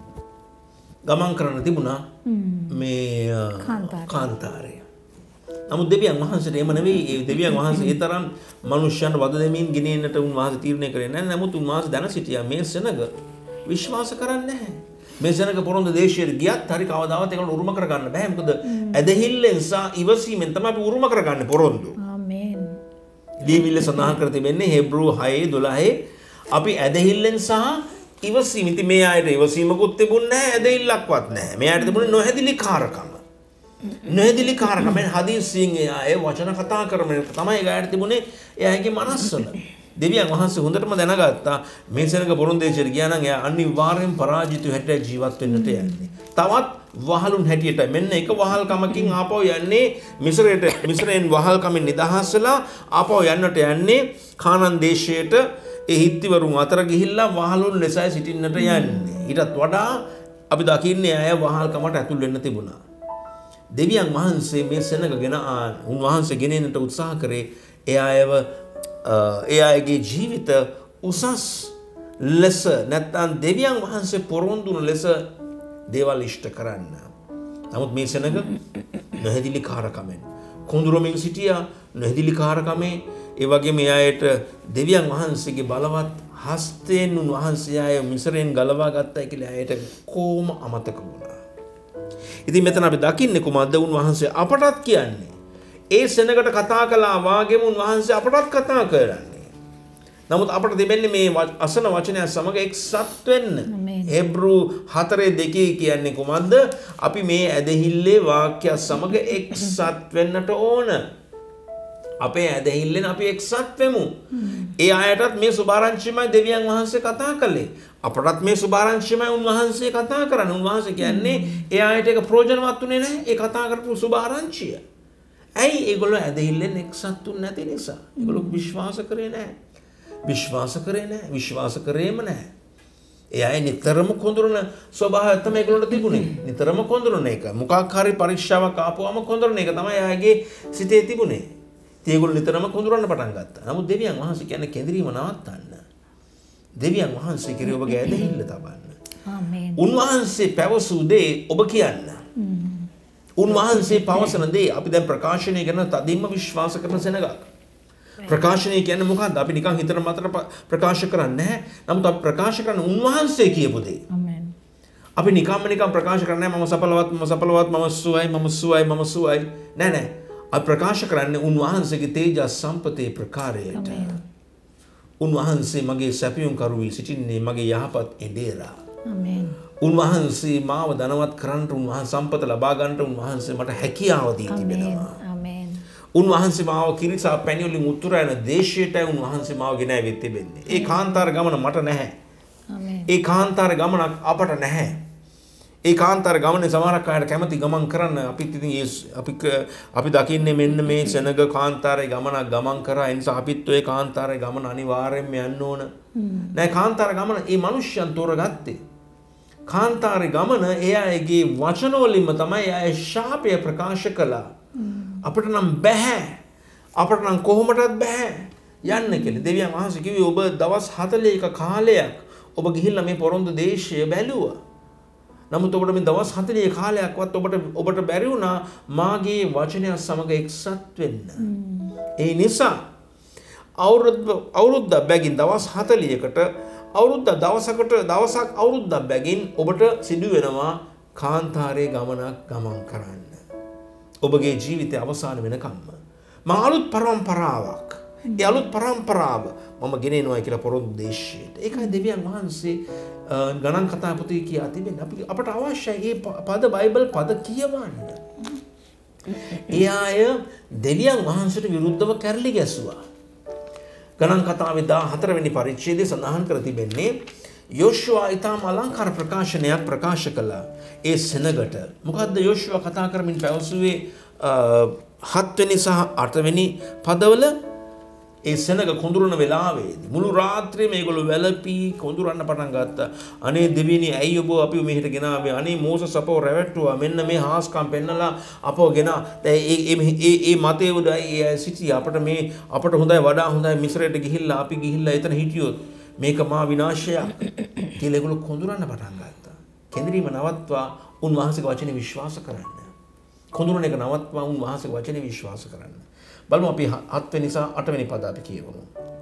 ගමන් කරන්න තිබුණා මේ කාන්තාරය. නමුත් දෙවියන් වහන්සේට එහෙම නෙවෙයි. ඒ දෙවියන් වහන්සේ ඒ තරම් මනුෂ්‍යයන්ට වද දෙමින් ගෙනෙන්නට උන්වහන්සේ තීරණය කරේ නැහැ. නමුත් උන්වහන්සේ දැන සිටියා මේ සෙනග විශ්වාස කරන්නේ නැහැ. මේ සෙනග පොරොන්දු දේශයට ගියත් හරි කවදාවත් ඒකට උරුම කරගන්න බෑ. මොකද ඇදහිල්ලෙන් සහ ඉවසීමෙන් තමයි අපි උරුම කරගන්නේ පොරොන්දු. ආමේන්. දීවිල්ල සඳහන් කර තිබෙන්නේ හෙබ්‍රූ හය දොළහ අපි ඇදහිල්ලෙන් සහ ඉවසීම. ඉතින් මේ ආයත ඉවසීමකුත් තිබුණේ නැහැ, ඇදහිල්ලක්වත් නැහැ. මේ ආයත තිබුණේ නොහැදිලි කාරකම. නොහැදිලි කාරකම හදිසියෙන් ඒ අය වචන කතා කරමින් තමයි ඒ ආයත තිබුණේ එයාගේ මනස්වල. දෙවියන් වහන්සේ හොඳටම දැනගත්තා මේ සෙනග පොරොන්දු දේශයට ගියා නම් එයා අනිවාර්යෙන් පරාජිතව හැටියට ජීවත් වෙන්නට යන්නේ. තවත් වහලුන් හැටියට මෙන්න එක වහල්කමකින් ආපහු යන්නේ මිස්රයට. මිස්රයෙන් වහල්කමින් නිදහස් වෙලා ආපහු යන්නට යන්නේ කානාන් දේශයට. ඒ හිත්තිවරුන් අතර ගිහිල්ලා වහලුන් ලෙසයි සිටින්නට යන්නේ. ඊටත් වඩා අපි දකින්නේ අය වහල්කමට ඇතුල් වෙන්න තිබුණා. දෙවියන් වහන්සේ මේ සෙනගගෙන උන්වහන්සේ ගෙනෙන්නට උත්සාහ කරේ ඒ අයව ඒ අයගේ ජීවිත උසස් ලෙස නැත්නම් දෙවියන් වහන්සේ පොරොන්දුන ලෙස දේවල් ඉෂ්ට කරන්න. නමුත් මේ සෙනග නොහැදිලි කාරකමෙන් කොඳුරමින් සිටියා. නොහැදිලි කාරකමේ ඒ වගේ මේ අයට දෙවියන් වහන්සේගේ බලවත් හස්තයෙන් උන්වහන්සේ අය මිස්රයෙන් ගලවා ගත්තා කියලා අයට කොහොම අමතක වුණා. ඉතින් මෙතන අපි දකින්නේ කුමක්ද? උන්වහන්සේ අපටත් කියන්නේ ඒ සෙනගට කතා කළා වාගේම උන්වහන්සේ අපටත් කතා කරන්නේ. නමුත් අපට දෙන්නේ මේ අසන වචනය සමග එක්සත් වෙන්න. හෙබ්‍රූ හතරේ දෙකේ කියන්නේ කුමක්ද? අපි මේ ඇදහිල්ලේ වාක්‍ය සමග එක්සත් වෙන්නට ඕන. අපේ ඇදහිල්ලෙන් අපි එක්සත් වෙමු. ඒ අයටත් මේ සුභාරංචියමයි දෙවියන් වහන්සේ කතා කළේ. අපටත් මේ සුභාරංචියමයි උන්වහන්සේ කතා කරන්නේ. උන්වහන්සේ කියන්නේ ඒ අයට ඒක ප්‍රයෝජනවත් උනේ නැහැ. ඒ කතා කරපු සුභාරංචිය. ඇයි? ඒගොල්ලෝ ඇදහිල්ලෙන් එක්සත් උන්නේ නැති නිසා. ඒගොල්ලෝ විශ්වාස කරේ නැහැ. විශ්වාස කරේ නැහැ. විශ්වාස කරේම නැහැ. ඒ අය නිතරම කොඳුරන ස්වභාවය තමයි ඒගොල්ලන්ට තිබුණේ. නිතරම කොඳුරන එක. මොකක් හරි පරීක්ෂාවක් ආපුවම කොඳුරන එක තමයි ආගේ සිතේ තිබුණේ. ඒගොල්ලෝ නිතරම කොඳුරන්න පටන් ගත්තා. නමුත් දෙවියන් වහන්සේ කියන්නේ කෙඳිරීම නවත්තන්න. දෙවියන් වහන්සේ කිරේ ඔබගේ ඇදහිල්ල තබන්න. ආමේන්. උන්වහන්සේ පැවසූ දේ ඔබ කියන්න. උන්වහන්සේ පවසන දේ අපි දැන් ප්‍රකාශනය කරන තදින්ම විශ්වාස කරන සෙනගක්. ප්‍රකාශනය කියන්නේ මොකක්ද? අපි නිකන් හිතන මතට ප්‍රකාශ කරන්නේ නැහැ. නමුත් අපි ප්‍රකාශ කරන උන්වහන්සේ කියපු දේ. ආමේන්. අපි නිකම්ම නිකම් ප්‍රකාශ කරන්නේ නැහැ මම සපලවත් මම සපලවත් මම සුවයි මම සුවයි මම සුවයි. නෑ නෑ. අපි ප්‍රකාශ කරන්නේ උන්වහන්සේගේ තේජස් සම්පතේ ප්‍රකාරයට. උන්වහන්සේ මගේ සැපයුම් කරුවී සිටින්නේ මගේ යහපත් එඬේරා. ආමේන්. උන්වහන්සේ මාව ධනවත් කරන්නට උන්වහන්සේ සම්පත ලබා ගන්නට උන්වහන්සේ මට හැකියාව දී තිබෙනවා. ආමේන්. උන්වහන්සේ මාව කිරිසා පැණි වලින් උතුරා යන දේශයටයි උන්වහන්සේ මාව ගෙනාවෙත් තිබෙන්නේ. ඒ කාන්තාර ගමන මට නැහැ. ආමේන්. ඒ කාන්තාර ගමනක් අපට නැහැ. ඒ කාන්තාර ගමනේ සමහරක් අයට කැමති ගමන් කරන්න අපිත් ඉතින් අපි අපි දකින්නේ මෙන්න මේ සෙනග කාන්තාරේ ගමනක් ගමන් කරා. ඒ නිසා අපිත් ඔය කාන්තාරේ ගමන අනිවාර්යෙන්ම යන්න ඕන. නෑ කාන්තාර ගමන ඒ මිනිස්යන් තෝරගත්තේ. කාන්තාරේ ගමන එයාගේ වචන වලින්ම තමයි අය ශාපය ප්‍රකාශ කළා. අපිට නම් බෑ. අපිට නම් කොහොමදත් බෑ යන්න කියලා. දෙවියන් වහන්සේ කිව්වේ ඔබ දවස් හතළිහක කාලයක් ඔබ ගිහිල්ලා මේ පොරොන්දු දේශය බැලුවා. නමුත් ඔබට මේ දවස් හතළිහ කාලයක්වත් ඔබට ඔබට බැරි වුණා මාගේ වචනය සමග එක්සත් වෙන්න. ඒ නිසා අවුරුද්ද අවුරුද්දක් බැගින් දවස් හතළිහකට අවුරුද්ද දවසකට දවසක් අවුරුද්දක් බැගින් ඔබට සිදු වෙනවා කාන්තාරයේ ගමනක් ගමන් කරන්න. ඔබගේ ජීවිතය අවසාන වෙනකම්ම. මා අලුත් පරම්පරාවක්. ඒ අලුත් පරම්පරාව මම ගෙනෙනවා කියලා පොරොන්දු දේශයට. ඒකයි දෙවියන් වහන්සේ ගණන් කතා පොතේ කියා තිබෙන්නේ. අපි අපට අවශ්‍යයි මේ පද බයිබල් පද කියවන්න. ඒ අය දෙවියන් වහන්සේට විරුද්ධව කැරලි ගැසුවා. ගණන් කතාවේ දාහතර වෙනි පරිච්ඡේදයේ සඳහන් කර තිබෙන්නේ යෝෂුවා ඊටම අලංකාර ප්‍රකාශනයක් ප්‍රකාශ කළා ඒ සෙනගට. මොකද්ද යෝෂුවා කතා කරමින් පැවසුවේ හත්වෙනි සහ අටවෙනි පදවල ඒ සෙනග කොඳුරන වෙලාවේදී මුළු රාත්‍රියේ මේගොල්ලෝ වැළපී කොඳුරන්න පටන් ගත්තා. අනේ දෙවියනි ඇයි ඔබ අපිව මෙහෙට ගෙනාවේ? අනේ මෝසස් අපව රැවට්ටුවා. මෙන්න මේ හාස්කම් පෙන්නලා අපව ගෙනා. දැන් ඒ ඒ ඒ මතේ උදයි ඒ සිටි අපට මේ අපට හොඳයි වඩා හොඳයි මිස්රයට ගිහිල්ලා අපි ගිහිල්ලා එතන හිටියොත් මේක මා විනාශයක් කියලා ඒගොල්ලෝ කොඳුරන්න පටන් ගත්තා. කෙඳිරීම නවත්වා උන්වහන්සේගේ වචනේ විශ්වාස කරන්න. කොඳුරන එක නවත්වා උන්වහන්සේගේ වචනේ විශ්වාස කරන්න. බලමු අපි හත්වෙනි සහ අටවෙනි පද අපි කියවමු.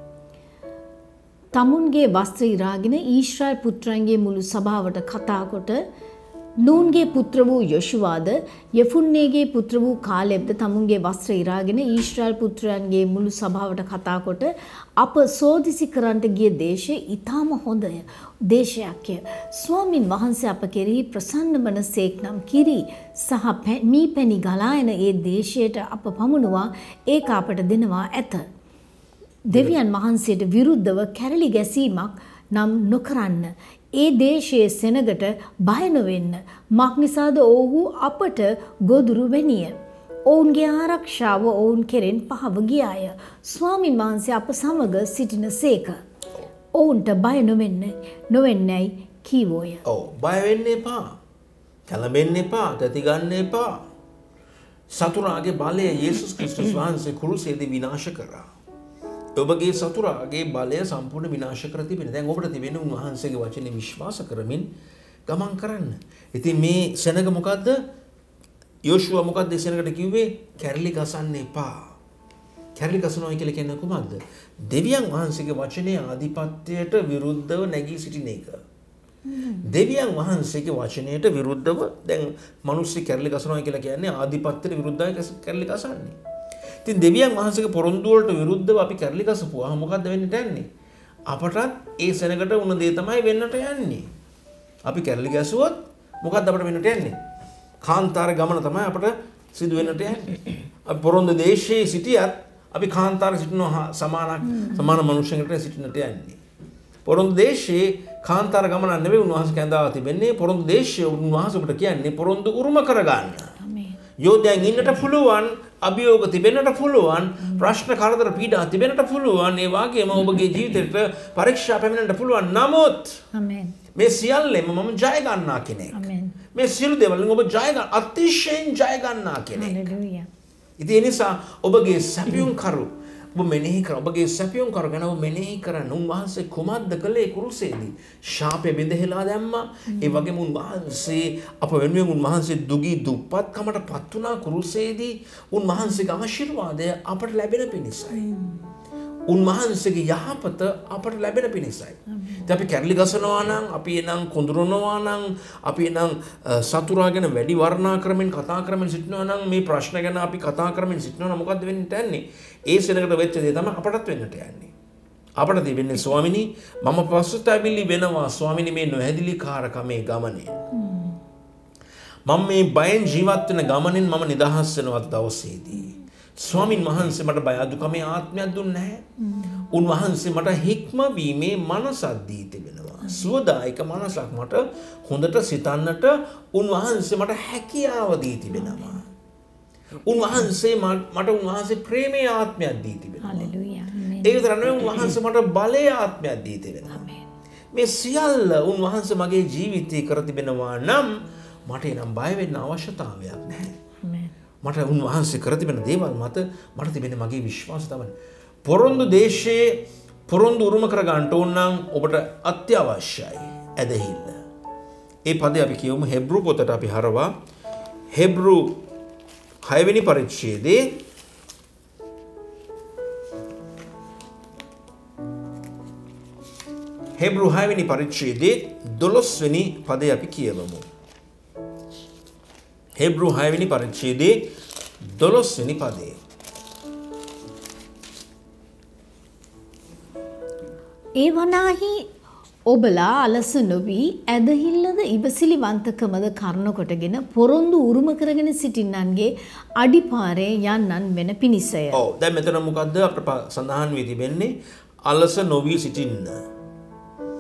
තමුන්ගේ වස්ත්‍ර ඉරාගෙන ඊශ්‍රායල් පුත්‍රයන්ගේ මුළු සභාවට කතා කොට නූන්ගේ පුත්‍ර වූ යොෂුවාද යෙෆුන්නේගේ පුත්‍ර වූ කාලෙබ්ද තමුන්ගේ වස්ත්‍ර ඉරාගෙන ඊශ්‍රායල් පුත්‍රයන්ගේ මුළු සභාවට කතා කොට අප සෝදිසි කරන්නට ගිය දේශය ඊටම හොඳය දේශයක්ය. ස්වාමින් වහන්සේ අප කෙරෙහි ප්‍රසන්න වන සේක් නම් කිරි සහ මීපැණි ගලායන ඒ දේශයට අප පමුණුවා ඒක අපට දෙනවා ඇත. දෙවියන් වහන්සේට විරුද්ධව කැරලි ගැසීමක් නම් නොකරන්න. ඒ දේශයේ සෙනගට බය නොවෙන්න. මක් නිසාද ඔවුහු අපට ගොදුරු වෙනිය. ඔවුන්ගේ ආරක්ෂාව ඔවුන් කෙරෙන් පහව ගියාය. ස්වාමින් වහන්සේ අප සමග සිටින සේක. ඔවුන්ට බය නොවෙන්න නොවෙන්නයි කීවෝය. ඔව් බය වෙන්න එපා. කලබෙන්න එපා. තැති ගන්න එපා. සතුරාගේ බලය යේසුස් ක්‍රිස්තුස් වහන්සේ කුරුසේදී විනාශ කරා. ඔබගේ සතුරාගේ බලය සම්පූර්ණ විනාශ කර තිබෙන. දැන් ඔබට තිබෙන උන්වහන්සේගේ වචනේ විශ්වාස කරමින් ගමන් කරන්න. ඉතින් මේ සෙනග මොකද්ද? යෝෂුවා මොකද්ද සෙනගට කිව්වේ? කැරලි ගසන්න එපා. කැරලි ගසනවා කියලා කියන්නේ කොහොමද? දෙවියන් වහන්සේගේ වචනේ ආධිපත්‍යයට විරුද්ධව නැගී සිටින එක. දෙවියන් වහන්සේගේ වචනයට විරුද්ධව දැන් මිනිස්සු කැරලි ගසනවා කියලා කියන්නේ ආධිපත්‍යයට විරුද්ධව කැරලි ගසන්නේ. ඉතින් දෙවියන් වහන්සේගේ පොරොන්දු වලට විරුද්ධව අපි කැරලි ගසපුවා මොකද්ද වෙන්නට යන්නේ? අපටත් ඒ සෙනගට උන දේ තමයි වෙන්නට යන්නේ. අපි කැරලි ගැසුවොත් මොකද්ද අපට වෙන්නට යන්නේ? කාන්තාර ගමන තමයි අපට සිදු වෙන්නට යන්නේ. අපි පොරොන්දු දේශයේ සිටියත් අපි කාන්තාර සිටින සමාන සමාන මනුෂ්‍යයන්ට සිටින්නට යන්නේ. පොරොන්දු දේශයේ කාන්තාර ගමන නෙවෙයි උන්වහන්සේ කැඳවා තිබෙන්නේ. පොරොන්දු දේශයේ උන්වහන්සේ අපට කියන්නේ පොරොන්දු උරුම කරගන්න. යෝධයන් ඉන්නට පුළුවන්, අභියෝග තිබෙන්නට පුළුවන්, ප්‍රශ්න කරදර පීඩා තිබෙන්නට පුළුවන්, ඒ වගේම ඔබගේ ජීවිතේට පරීක්ෂා පැමිණෙන්නට පුළුවන්. නමුත් ආමෙන්. මේ සියල්ලෙම මම ජය ගන්නා කෙනෙක්. ආමෙන්. මේ සියලු දේවල් ඔබ ජය ගන්න අතිශයින් ජය ගන්නා කෙනෙක්. හalleluya. ඉතින් ඒ නිසා ඔබගේ සැපයුම් කරු ඔබ මෙනෙහි කර ඔබගේ සැපයුම් කර ගැන ඔබ මෙනෙහි කරන්න. උන්වහන්සේ කුමක්ද කළේ කුරුසේදී? ශාපය බෙදහෙලා දැම්මා. ඒ වගේම උන්වහන්සේ අප වෙනුවෙන් උන්වහන්සේ දුගී දුප්පත්කමට පත් වුණා කුරුසේදී. උන්වහන්සේගේ ආශිර්වාදය අපට ලැබෙන පිණිසයි. උන්වහන්සේගේ යහපත අපට ලැබෙන පිණිසයි. ඉතින් අපි කැරලි ගසනවා නම්, අපි එනම් කොඳුරනවා නම්, අපි එනම් සතුරා ගැන වැඩි වර්ණනා කරමින් කතා කරමින් සිටිනවා නම්, මේ ප්‍රශ්න ගැන අපි කතා කරමින් සිටිනවා නම් මොකද්ද වෙන්නට යන්නේ? ඒ සෙනගට වෙච්ච දේ තමයි අපටත් වෙන්නට යන්නේ. අපට තිබෙන්නේ ස්වාමිනී මම පසුතැවිලි වෙනවා ස්වාමිනී මේ නොහැදිලි කාරකමේ ගමනේ. මම මේ බයෙන් ජීවත් වෙන ගමනෙන් මම නිදහස් වෙනවා දවසේදී. ස්වාමින් වහන්සේ මට බය අදුකමේ ආත්මයක් දුන්නේ නැහැ. උන්වහන්සේ මට හික්මවීමේ මනසක් දී තිබෙනවා. සුවදායක මනසක් මට හොඳට සිතන්නට උන්වහන්සේ මට හැකියාව දී තිබෙනවා. උන්වහන්සේ මට උන්වහන්සේ ප්‍රේමයේ ආත්මයක් දී තිබෙනවා. හalleluya. ඒ විතර නෙවෙයි උන්වහන්සේ මට බලයේ ආත්මයක් දී තිබෙනවා. මේ සියල්ල උන්වහන්සේ මගේ ජීවිතේ කර තිබෙනවා නම් මට එනම් බය වෙන්න අවශ්‍යතාවයක් නැහැ. මට උන්වහන්සේ කර තිබෙන දේවල් මත මට තිබෙන මගේ විශ්වාසය තමයි. පොරොන්දු දේශයේ පොරොන්දු උරුම කර ගන්න ඕන නම් ඔබට අත්‍යවශ්‍යයි ඇදහිල්ල. ඒ පදේ අපි කියමු හෙබ්රු පොතට අපි හරවා හෙබ්රු හය වෙනි පරිච්ඡේදයේ හෙබ්රු හය වෙනි පරිච්ඡේදයේ දොළොස් වෙනි පදේ අපි කියවමු. හෙබ්රු හය වෙනි පරිච්ඡේදයේ දොළොස් වෙනි පදේ. ඒ වනාහි ඔබලා අලස නොවි ඇදහිල්ලද ඉවසිලිවන්තකමද කරන කොටගෙන පොරොන්දු උරුම කරගෙන සිටින්නන්ගේ අඩිපාරේ යන්නන් වෙන පිණිසය. ඔව් දැන් මෙතන මොකද්ද අපිට සඳහන් වී තිබෙන්නේ? අලස නොවි සිටින්න.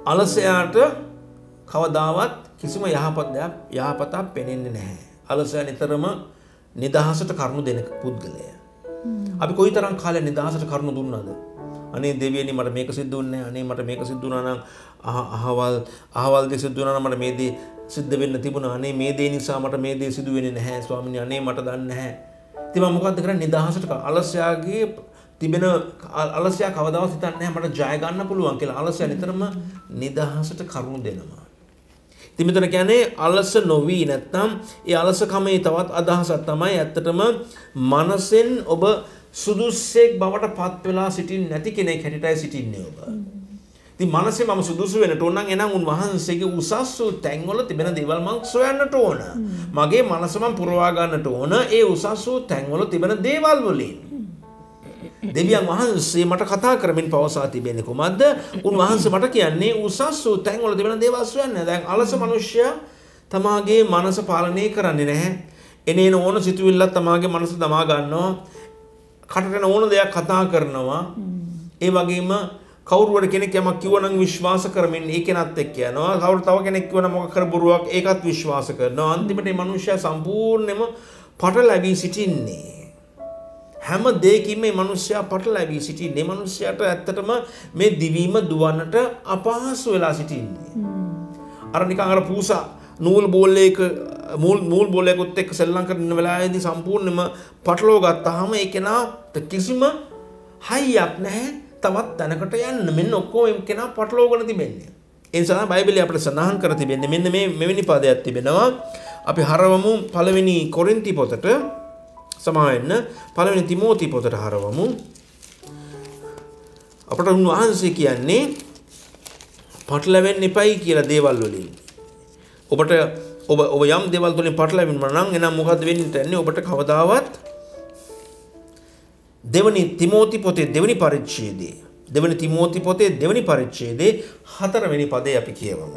අලසයාට කවදාවත් කිසිම යහපත් දෙයක් යහපතක් පෙනෙන්නේ නැහැ. අලසයා නිතරම නිදහසට කරුණු දෙන පුද්ගලයා. අපි කොයිතරම් කාලයක් නිදහසට කරුණු දුන්නාද? අනේ දෙවියනි මට මේක සිද්ධ වුණේ නැහැ. අනේ මට මේක සිද්ධ වුණා නම් අහවල් අහවල් දේ සිද්ධ වුණා නම් මට මේ දේ සිද්ධ වෙන්න තිබුණා. අනේ මේ දේ නිසා මට මේ දේ සිදු වෙන්නේ නැහැ ස්වාමීනි. අනේ මට දන්නේ නැහැ. ඉතින් මම මොකද්ද කරන්නේ? නිදහසට අලසයාගේ තිබෙන අලසයා කවදාවත් හිතන්නේ නැහැ මට ජය ගන්න පුළුවන් කියලා. අලසයා නිතරම නිදහසට කරුණු දෙනවා. ඉතින් මෙතන කියන්නේ අලස නොවි නැත්නම් ඒ අලසකමේ තවත් අදහසක් තමයි ඇත්තටම මනසෙන් ඔබ සුදුස්සෙක් බවට පත් වෙලා සිටින්නේ නැති කෙනෙක් හැටියටයි සිටින්නේ ඔබ. ඉතින් මනසේ මම සුදුසු වෙන්නට ඕන නම් එනම් උන්වහන්සේගේ උසස් වූ තැන්වල තිබෙන දේවල් මම සොයන්නට ඕන. මගේ මනස මම පුරවා ගන්නට ඕන ඒ උසස් වූ තැන්වල තිබෙන දේවල් වලින්. දෙවියන් වහන්සේ මට කතා කරමින් පවසා තිබෙන්නේ කොහොමද? උන්වහන්සේ මට කියන්නේ උසස් වූ තැන්වල තිබෙන දේවල් සොයන්න. දැන් අලස මිනිසයා තමාගේ මනස පාලනය කරන්නේ නැහැ. එනේන ඕන සිතුවිල්ලක් තමාගේ මනස දමා ගන්නවා. කටට ඕන දෙයක් කතා කරනවා. ඒ වගේම කවුරුවර කෙනෙක් යමක් කිව්වනම් විශ්වාස කරමින් ඒ කෙනත් එක්ක යනවා. කවුරු තව කෙනෙක් කිව්වනම් මොකක් කර බොරුවක් ඒකත් විශ්වාස කරනවා. අන්තිමට මේ මිනිසයා සම්පූර්ණයෙන්ම පටලැවි සිටින්නේ. හැම දෙයකින්ම මේ මිනිසයා පටලැවි සිටින්නේ. මේ මිනිසයාට ඇත්තටම මේ දිවීම දුවන්නට අපහසු වෙලා සිටින්නේ. අර නිකන් අර පූසා නූල් බෝලයක මූල් මූල් බෝලයකට එක්ක සෙල්ලම් කරන වෙලාවේදී සම්පූර්ණයෙන්ම පටලව ගත්තාම ඒ කෙනාට කිසිම හයියක් නැහැ තවත් තැනකට යන්න. මෙන්න ඔක්කොම මේ කෙනා පටලවගෙන තිබෙන්නේ. ඒ නිසා බයිබලයේ අපිට සඳහන් කර තිබෙන්නේ මෙන්න මේ මෙවැනි පදයක් තිබෙනවා. අපි හරවමු පළවෙනි කොරින්ති පොතට සමාවෙන්න පළවෙනි තිමෝති පොතට හරවමු. අපට උන්වහන්සේ කියන්නේ පටලැවෙන්න එපයි කියලා දේවල් වලින්. ඔබට ඔබ ඔබ යම් දේවල් වලින් පටලැවෙන්න නම් එනම් මොකද්ද වෙන්නේ? ඔබට කවදාවත් දෙවනි තිමෝති පොතේ දෙවනි පරිච්ඡේදයේ දෙවනි තිමෝති පොතේ දෙවනි පරිච්ඡේදයේ හතරවෙනි පදේ අපි කියවමු.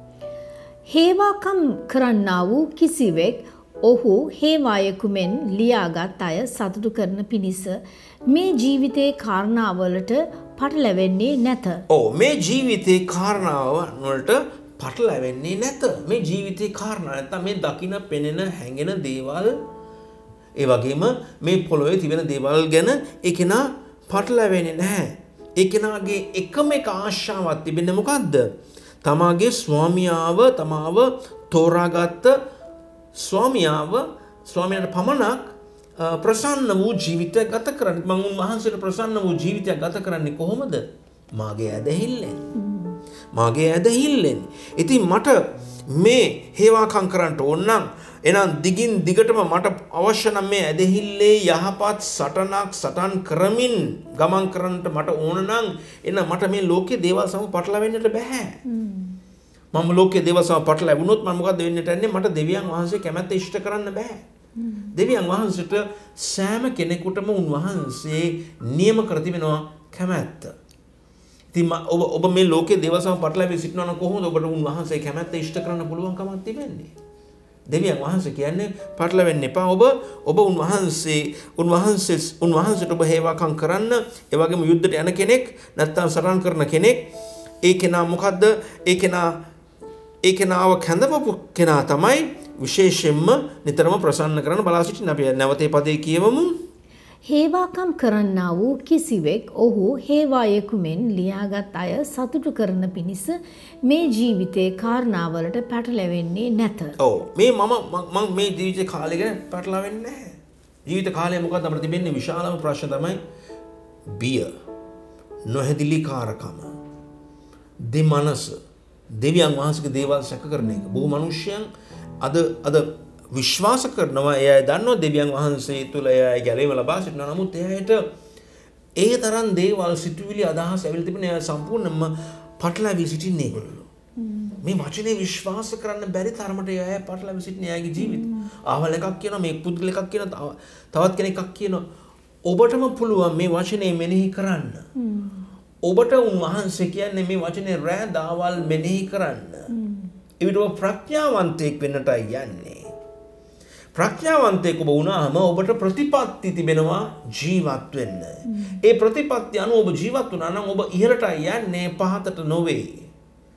හේවාකම් කරන්නා වූ කිසිවෙක් ඔහු හේවායෙකු මෙන් ලියාගත් අය සතුටු කරන පිණිස මේ ජීවිතයේ කාරණාවලට පටලැවෙන්නේ නැත. ඔව් මේ ජීවිතයේ කාරණාවලට පටලැවෙන්නේ නැත. මේ ජීවිතයේ කාරණා නැත්නම් මේ දකින පෙනෙන හැඟෙන දේවල් ඒ වගේම මේ පොළොවේ තිබෙන දේවල් ගැන ඒ කෙනා පටලැවෙන්නේ නැහැ. ඒ කෙනාගේ එකම එක ආශාවක් තිබෙන්නේ මොකද්ද? තමාගේ ස්වාමියාව තමාව තෝරාගත්ත ස්වාමියාව ස්වාමියාට පමණක් ප්‍රසන්න වූ ජීවිතයක් ගත කරන්නේ. මම උන්වහන්සේට ප්‍රසන්න වූ ජීවිතයක් ගත කරන්නේ කොහොමද? මාගේ ඇදහිල්ලෙන්. මාගේ ඇදහිල්ලෙන්. ඉතින් මට මේ හේවාකම් කරන්න ඕන නම් එහෙනම් දිගින් දිගටම මට අවශ්‍ය නම් මේ ඇදහිල්ලේ යහපත් සටනක් සටන් කරමින් ගමන් කරන්නට මට ඕන නම් එහෙනම් මට මේ ලෝකයේ දේවල් සමග පටලවෙන්නට බෑ. මම ලෝකයේ දේවල් සමග පටලැවුණොත් මම මොකද වෙන්නට යන්නේ? මට දෙවියන් වහන්සේ කැමැත්ත ඉෂ්ට කරන්න බෑ. දෙවියන් වහන්සේට සෑම කෙනෙකුටම උන්වහන්සේ නියම කර තිබෙනවා කැමැත්ත. ඉතින් ඔබ ඔබ මේ ලෝකයේ දේවල් සමග පටලැවි සිටිනවා නම් කොහොමද ඔබට උන්වහන්සේ කැමැත්ත ඉෂ්ට කරන්න පුළුවන් කමක් තිබෙන්නේ? දෙවියන් වහන්සේ කියන්නේ පටලවෙන්න එපා. ඔබ ඔබ උන්වහන්සේ උන්වහන්සේ උන්වහන්සේට ඔබ හේවාකම් කරන්න, ඒ වගේම යුද්ධයට යන කෙනෙක් නැත්නම් සටන් කරන කෙනෙක්, ඒ කෙනා මොකද්ද? ඒ කෙනා ඒ කෙනාව කැඳවපු කෙනා තමයි විශේෂයෙන්ම නිතරම ප්‍රසන්න කරන බලා සිටින. අපි නැවතේ පදේ කියවමු. හේවාකම් කරන්නා වූ කිසිවෙක් ඔහු හේවායෙකු මෙන් ලියාගත් අය සතුටු කරන පිණිස මේ ජීවිතයේ කාරණාවලට පැටලෙවෙන්නේ නැත. ඔව් මේ මම මම මේ ජීවිතේ කාලය ගැන පැටලෙන්නේ නැහැ. ජීවිත කාලය මොකක්ද අපිට තිබෙන්නේ? විශාලම ප්‍රශ්න තමයි බිය, නොහැදිලිකාරකම, දෙමනස, දෙවියන් වහන්සේගේ දේවල් සැක කරන එක. බොහෝ මිනිසයන් අද අද විශ්වාස කරනවා එයා දන්නවා දෙවියන් වහන්සේ තුල එයා ගැලවීම ලබා සිටිනවා. නමුත් එයාට ඒ තරම් දේවල් සිතුවිලි අදහස් ඇවිල්ලා තිබෙන එයා සම්පූර්ණයෙන්ම පටලැවි සිටින්නේ ඒගොල්ලෝ. මේ වචනේ විශ්වාස කරන්න බැරි තරමට එයා පටලැවි සිටින එයාගේ ජීවිත. ආවල් එකක් කියනවා, මේ පුද්ගල එකක් කියනවා, තවත් කෙනෙක් එකක් කියනවා. ඔබටම පුළුවන් මේ වචනේ මෙනෙහි කරන්න. ඔබට උන්වහන්සේ කියන්නේ මේ වචනේ රෑ දාවල් මෙනෙහි කරන්න. ඒ විදිහව ප්‍රඥාවන්තයෙක් වෙන්නටයි යන්නේ. ප්‍රඥාවන්තයෙක් ඔබ වුණාම ඔබට ප්‍රතිපත්ති තිබෙනවා ජීවත් වෙන්න. ඒ ප්‍රතිපත්ති අනුව ඔබ ජීවත් වුණා නම් ඔබ ඉහළට යන්නේ පහතට නොවේ.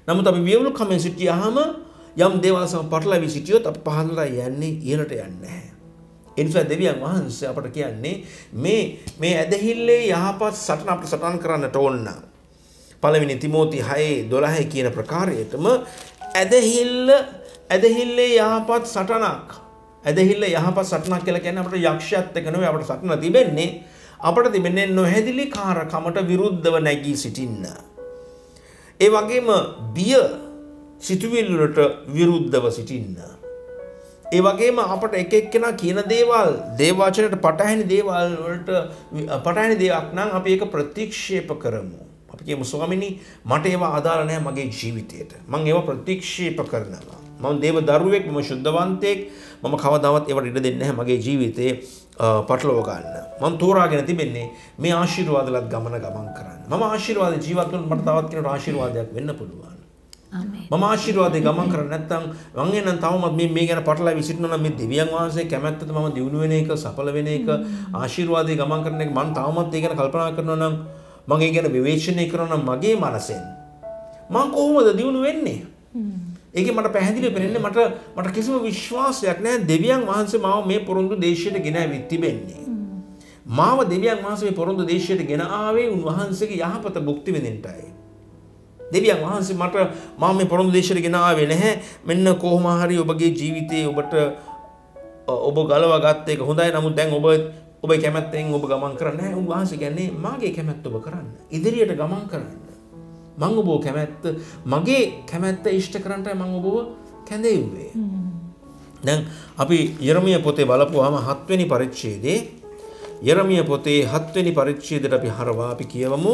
නමුත් අපි වියවුලු කමෙන් සිටියාම යම් දේවල් සම පටලවි සිටියොත් අපි පහළට යන්නේ ඉහළට යන්නේ නැහැ. ඒ නිසා දෙවියන් වහන්සේ අපට කියන්නේ මේ මේ ඇදහිල්ලේ යහපත් සටන අපිට සටන් කරන්නට ඕන නම් පළවෙනි තිමෝති හය දොළහ කියන ප්‍රකාරයටම ඇදහිල්ල ඇදහිල්ලේ යහපත් සටනක් ඇදහිල්ල යහපත් සටනක් කියලා කියන්නේ අපිට යක්ෂයත් එක්ක නෙවෙයි අපිට සටන තිබෙන්නේ අපිට තිබෙන්නේ නොහැදිලි කාරකමට විරුද්ධව නැගී සිටින්න. ඒ වගේම බිය සිතුවිලි වලට විරුද්ධව සිටින්න. ඒ වගේම අපට එක එක්කෙනා කියන දේවල් දේවාචනයට පටහැනි දේවල් වලට පටහැනි දේවක් නම් අපි ඒක ප්‍රතික්ෂේප කරමු. අපි කියමු ස්වාමිනී මට ඒවා අදාළ නැහැ මගේ ජීවිතයට. මම ඒවා ප්‍රතික්ෂේප කරනවා. මම දේව දරුවෙක් මම ශුද්ධවන්තයෙක් මම කවදාවත් ඒවට ඉඩ දෙන්නේ නැහැ මගේ ජීවිතේ පටලව ගන්න. මම තෝරාගෙන තිබෙන්නේ මේ ආශිර්වාදලත් ගමන ගමන් කරන්න. මම ආශිර්වාද ජීවත් වුණොත් මට තවත් කෙනෙකුට ආශිර්වාදයක් වෙන්න පුළුවන්. ආමේන්. මම ආශිර්වාදේ ගමන් කරන්නේ නැත්නම් මං එනනම් තවමත් මේ මේ ගැන පටලැවි සිටිනවා නම් මේ දෙවියන් වහන්සේ කැමැත්තද මම දියුණු වෙන එක සඵල වෙන එක ආශිර්වාදේ ගමන් කරන එක මම තවමත් ඒ ගැන කල්පනා කරනවා නම් මම ඒ ගැන විවේචනය කරනවා නම් මගේ මනසෙන් මං කොහොමද දියුණු වෙන්නේ? ඒකේ මට පැහැදිලිව පේන්නේ මට මට කිසිම විශ්වාසයක් නැහැ දෙවියන් වහන්සේ මාව මේ පොරොන්දු දේශයට ගෙන ඇවිත් තිබෙන්නේ. මාව දෙවියන් වහන්සේ මේ පොරොන්දු දේශයට ගෙන ආවේ උන්වහන්සේගේ යහපත භුක්ති විඳින්නටයි. දෙවියන් වහන්සේ මට මම මේ පොරොන්දු දේශයට ගෙන ආවේ නැහැ මෙන්න කොහොම හරි ඔබගේ ජීවිතේ ඔබට ඔබ ගලවා ගත්ත එක හොඳයි නමුත් දැන් ඔබ ඔබේ කැමැත්තෙන් ඔබ ගමන් කරන්නේ නැහැ. උන්වහන්සේ කියන්නේ මාගේ කැමැත්ත ඔබ කරන්න. ඉදිරියට ගමන් කරන්න. මම ඔබව කැමැත්ත මගේ කැමැත්ත ඉෂ්ට කරන්නයි මම ඔබව කැඳෙව්වේ. දැන් අපි යෙරමිය පොතේ බලපුවාම හත් වෙනි පරිච්ඡේදයේ යෙරමිය පොතේ හත් වෙනි පරිච්ඡේදයට අපි හරවා අපි කියවමු.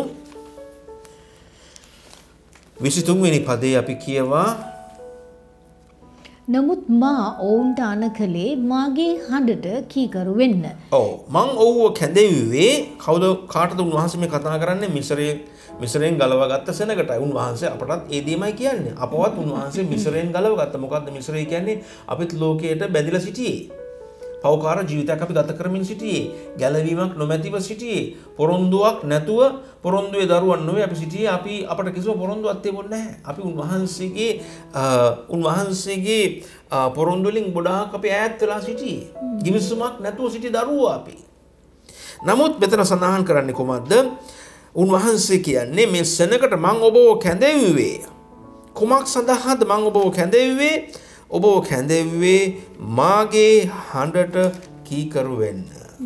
විසිතුන් වෙනි පදේ අපි කියවා නමුත් මා ඔවුන්ට අන කළේ මාගේ හඬට කීකරු වෙන්න. ඔව් මං ඔව්ව කැඳෙව්වේ කවුද කාටද උන්වහන්සේ මේ කතා කරන්නේ මිස්රයේ මිස්රයෙන් ගලවගත්ත සෙනගටයි. උන්වහන්සේ අපටත් ඒ දෙයමයි කියන්නේ. අපවත් උන්වහන්සේ මිස්රයෙන් ගලවගත්ත. මොකද්ද මිස්රය කියන්නේ? අපිත් ලෝකයට බැඳිලා සිටියේ. පෞකාර ජීවිතයක් අපි ගත කරමින් සිටියේ. ගැලවීමක් නොමැතිව සිටියේ. පොරොන්දුවක් නැතුව පොරොන්දුවේ දරුවන් නොවේ අපි සිටියේ. අපි අපට කිසිම පොරොන්දුවක් තිබුණේ නැහැ. අපි උන්වහන්සේගේ උන්වහන්සේගේ පොරොන්දු වලින් ගොඩාක් අපි ඈත් වෙලා සිටියේ. කිවිසුමක් නැතුව සිටි දරුවෝ අපි. නමුත් මෙතන සඳහන් කරන්නේ කොහොමද? උන්වහන්සේ කියන්නේ මේ සෙනකට මං ඔබව කැඳෙව්වේ. කුමක් සඳහාද මං ඔබව කැඳෙව්වේ? ඔබව කැඳෙව්වේ මාගේ හඬට කීකරු වෙන්න.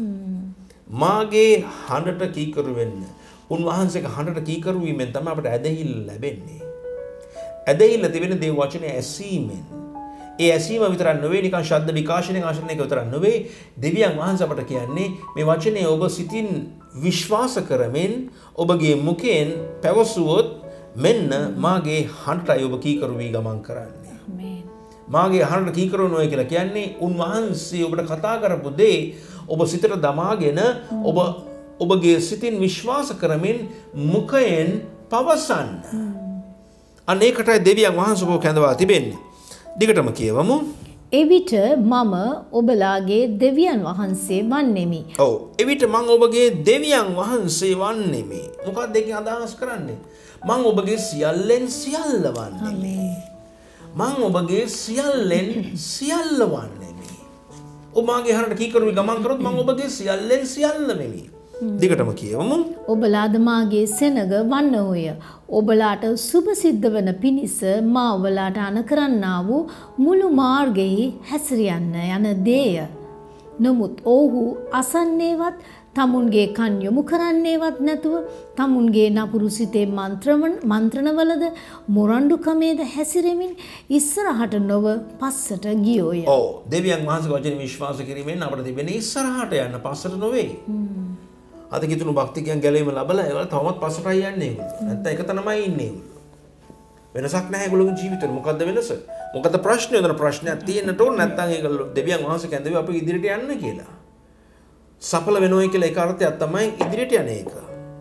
මාගේ හඬට කීකරු වෙන්න. උන්වහන්සේගේ හඬට කීකරු වීමෙන් තමයි අපට ඇදහිල්ල ලැබෙන්නේ. ඇදහිල්ල තිබෙන දේ වචනේ ඇසීමෙන්. ඒ ඇසීම විතරක් නෙවෙයි නිකන් ශබ්ද විකාශනයෙන් ආශනයක විතරක් නෙවෙයි දෙවියන් වහන්සේ අපට කියන්නේ මේ වචනේ ඔබ සිතින් විශ්වාස කරමින් ඔබගේ මුඛයෙන් පැවසුවොත් මෙන්න මාගේ හඬටයි ඔබ කීකරු වී ගමන් කරන්නේ. ආමේන්. මාගේ හඬට කීකරු වෙනවා කියලා කියන්නේ උන්වහන්සේ ඔබට කතා කරපු දේ ඔබ සිතට දමාගෙන ඔබ ඔබගේ සිතින් විශ්වාස කරමින් මුඛයෙන් පවසන්න. අනේකටයි දෙවියන් වහන්සේ ඔබ කැඳවා තිබෙන්නේ. දිගටම කියවමු. එවිට මම ඔබලාගේ දෙවියන් වහන්සේ වන්නෙමි. ඔව් එවිට මම ඔබගේ දෙවියන් වහන්සේ වන්නෙමි. මොකක්ද ඒකෙන් අදහස් කරන්නේ? මම ඔබගේ සියල්ලෙන් සියල්ල වන්නෙමි. මම ඔබගේ සියල්ලෙන් සියල්ල වන්නෙමි. ඔබ මාගේ හරට කීකරු වී ගමන් කරොත් මම ඔබගේ සියල්ලෙන් සියල්ල වෙමි. දිගටම කියවමු. ඔබලාද මාගේ සෙනග වන්නෝය. ඔබලාට සුභ සිද්ධ වන පිණිස මා ඔබලාට අන කරන්නා වූ මුළු මාර්ගයේ හැසිරියන්න යන දේය. නමුත් ඔවුහු අසන්නේවත් තමුන්ගේ කන් යොමු කරන්නේවත් නැතුව තමුන්ගේ නපුරු සිතේ මන්ත්‍රණ මන්ත්‍රණවලද මොරණ්ඩුකමේද හැසිරෙමින් ඉස්සරහට නොව පස්සට ගියෝය. ඔව් දෙවියන් වහන්සේ වචන විශ්වාස කිරීමෙන් අපට තිබෙන්නේ ඉස්සරහට යන්න පස්සට නොවේ. අද කිතුණු භක්තිකයන් ගැලවීම ලැබලා ඒවල තවමත් පස්සටයි යන්නේ ඒගොල්ලෝ. නැත්නම් එක තැනමයි ඉන්නේ ඒගොල්ලෝ. වෙනසක් නැහැ ඒගොල්ලෝගේ ජීවිතේ. මොකද්ද වෙනස? මොකද ප්‍රශ්නේ? උදේන ප්‍රශ්නයක් තියෙන්නට ඕන නැත්නම් ඒගොල්ලෝ දෙවියන් වහන්සේ කැඳවි අපි ඉදිරියට යන්න කියලා. සඵල වෙනවයි කියලා ඒක අර්ථයක් තමයි ඉදිරියට යන එක.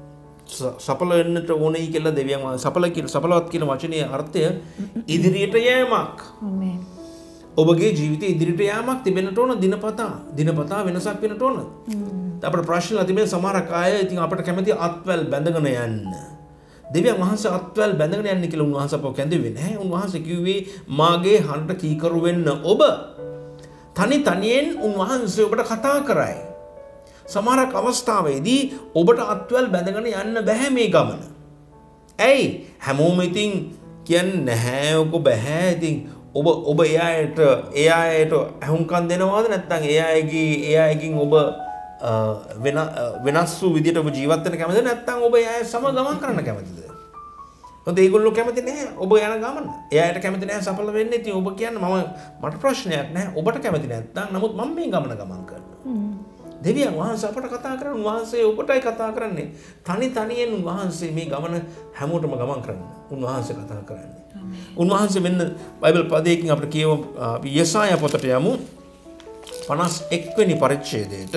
සඵල වෙන්නට ඕනේ කියලා දෙවියන් වහන්සේ සඵල කියලා සඵලවත් කියන වචනේ අර්ථය ඉදිරියට යෑමක්. ආමේන්. ඔබගේ ජීවිතේ ඉදිරියට යෑමක් තිබෙන්නට ඕන දිනපතා. දිනපතා වෙනසක් වෙන්නට ඕන. අපට ප්‍රශ්නලා තිබෙන සමහර අය ඉතින් අපිට කැමති අත්වැල් බැඳගෙන යන්න. දෙවියන් වහන්සේ අත්වැල් බැඳගෙන යන්නේ කියලා උන්වහන්සේ අපව කැඳෙන්නේ නැහැ. උන්වහන්සේ කිව්වේ මාගේ හඬට කීකරු වෙන්න ඔබ. තනි තනියෙන් උන්වහන්සේ ඔබට කතා කරයි. සමහරක් අවස්ථාවේදී ඔබට අත්වැල් බැඳගෙන යන්න බෑ මේ ගමන. ඇයි? හැමෝම ඉතින් කියන්නේ නැහැ ඔක බෑ. ඉතින් ඔබ ඔබ එයාට එයාට අහුම්කම් දෙනවද නැත්නම් එයාගේ එයාගෙන් ඔබ වෙන වෙනස් වූ විදිහට ඔබ ජීවත් වෙන්න කැමතිද නැත්නම් ඔබ එයා සම ගමන් කරන්න කැමතිද? මොකද ඒගොල්ලෝ කැමති නැහැ ඔබ යන ගමන. එයාට කැමති නැහැ සඵල වෙන්න. ඉතින් ඔබ කියන්නේ මම මට ප්‍රශ්නයක් නැහැ. ඔබට කැමති නැත්නම් නමුත් මම මේ ගමන ගමන් කරනවා. දෙවියන් වහන්සේ අපට කතා කරන උන්වහන්සේ ඔබටයි කතා කරන්නේ. තනි තනියෙන් උන්වහන්සේ මේ ගමන හැමෝටම ගමන් කරන්න. උන්වහන්සේ කතා කරන්නේ. උන්වහන්සේ මෙන්න බයිබල් පදයකින් අපිට කියව අපි යෙසායා පොතට යමු. පනස් එක් වෙනි පරිච්ඡේදයට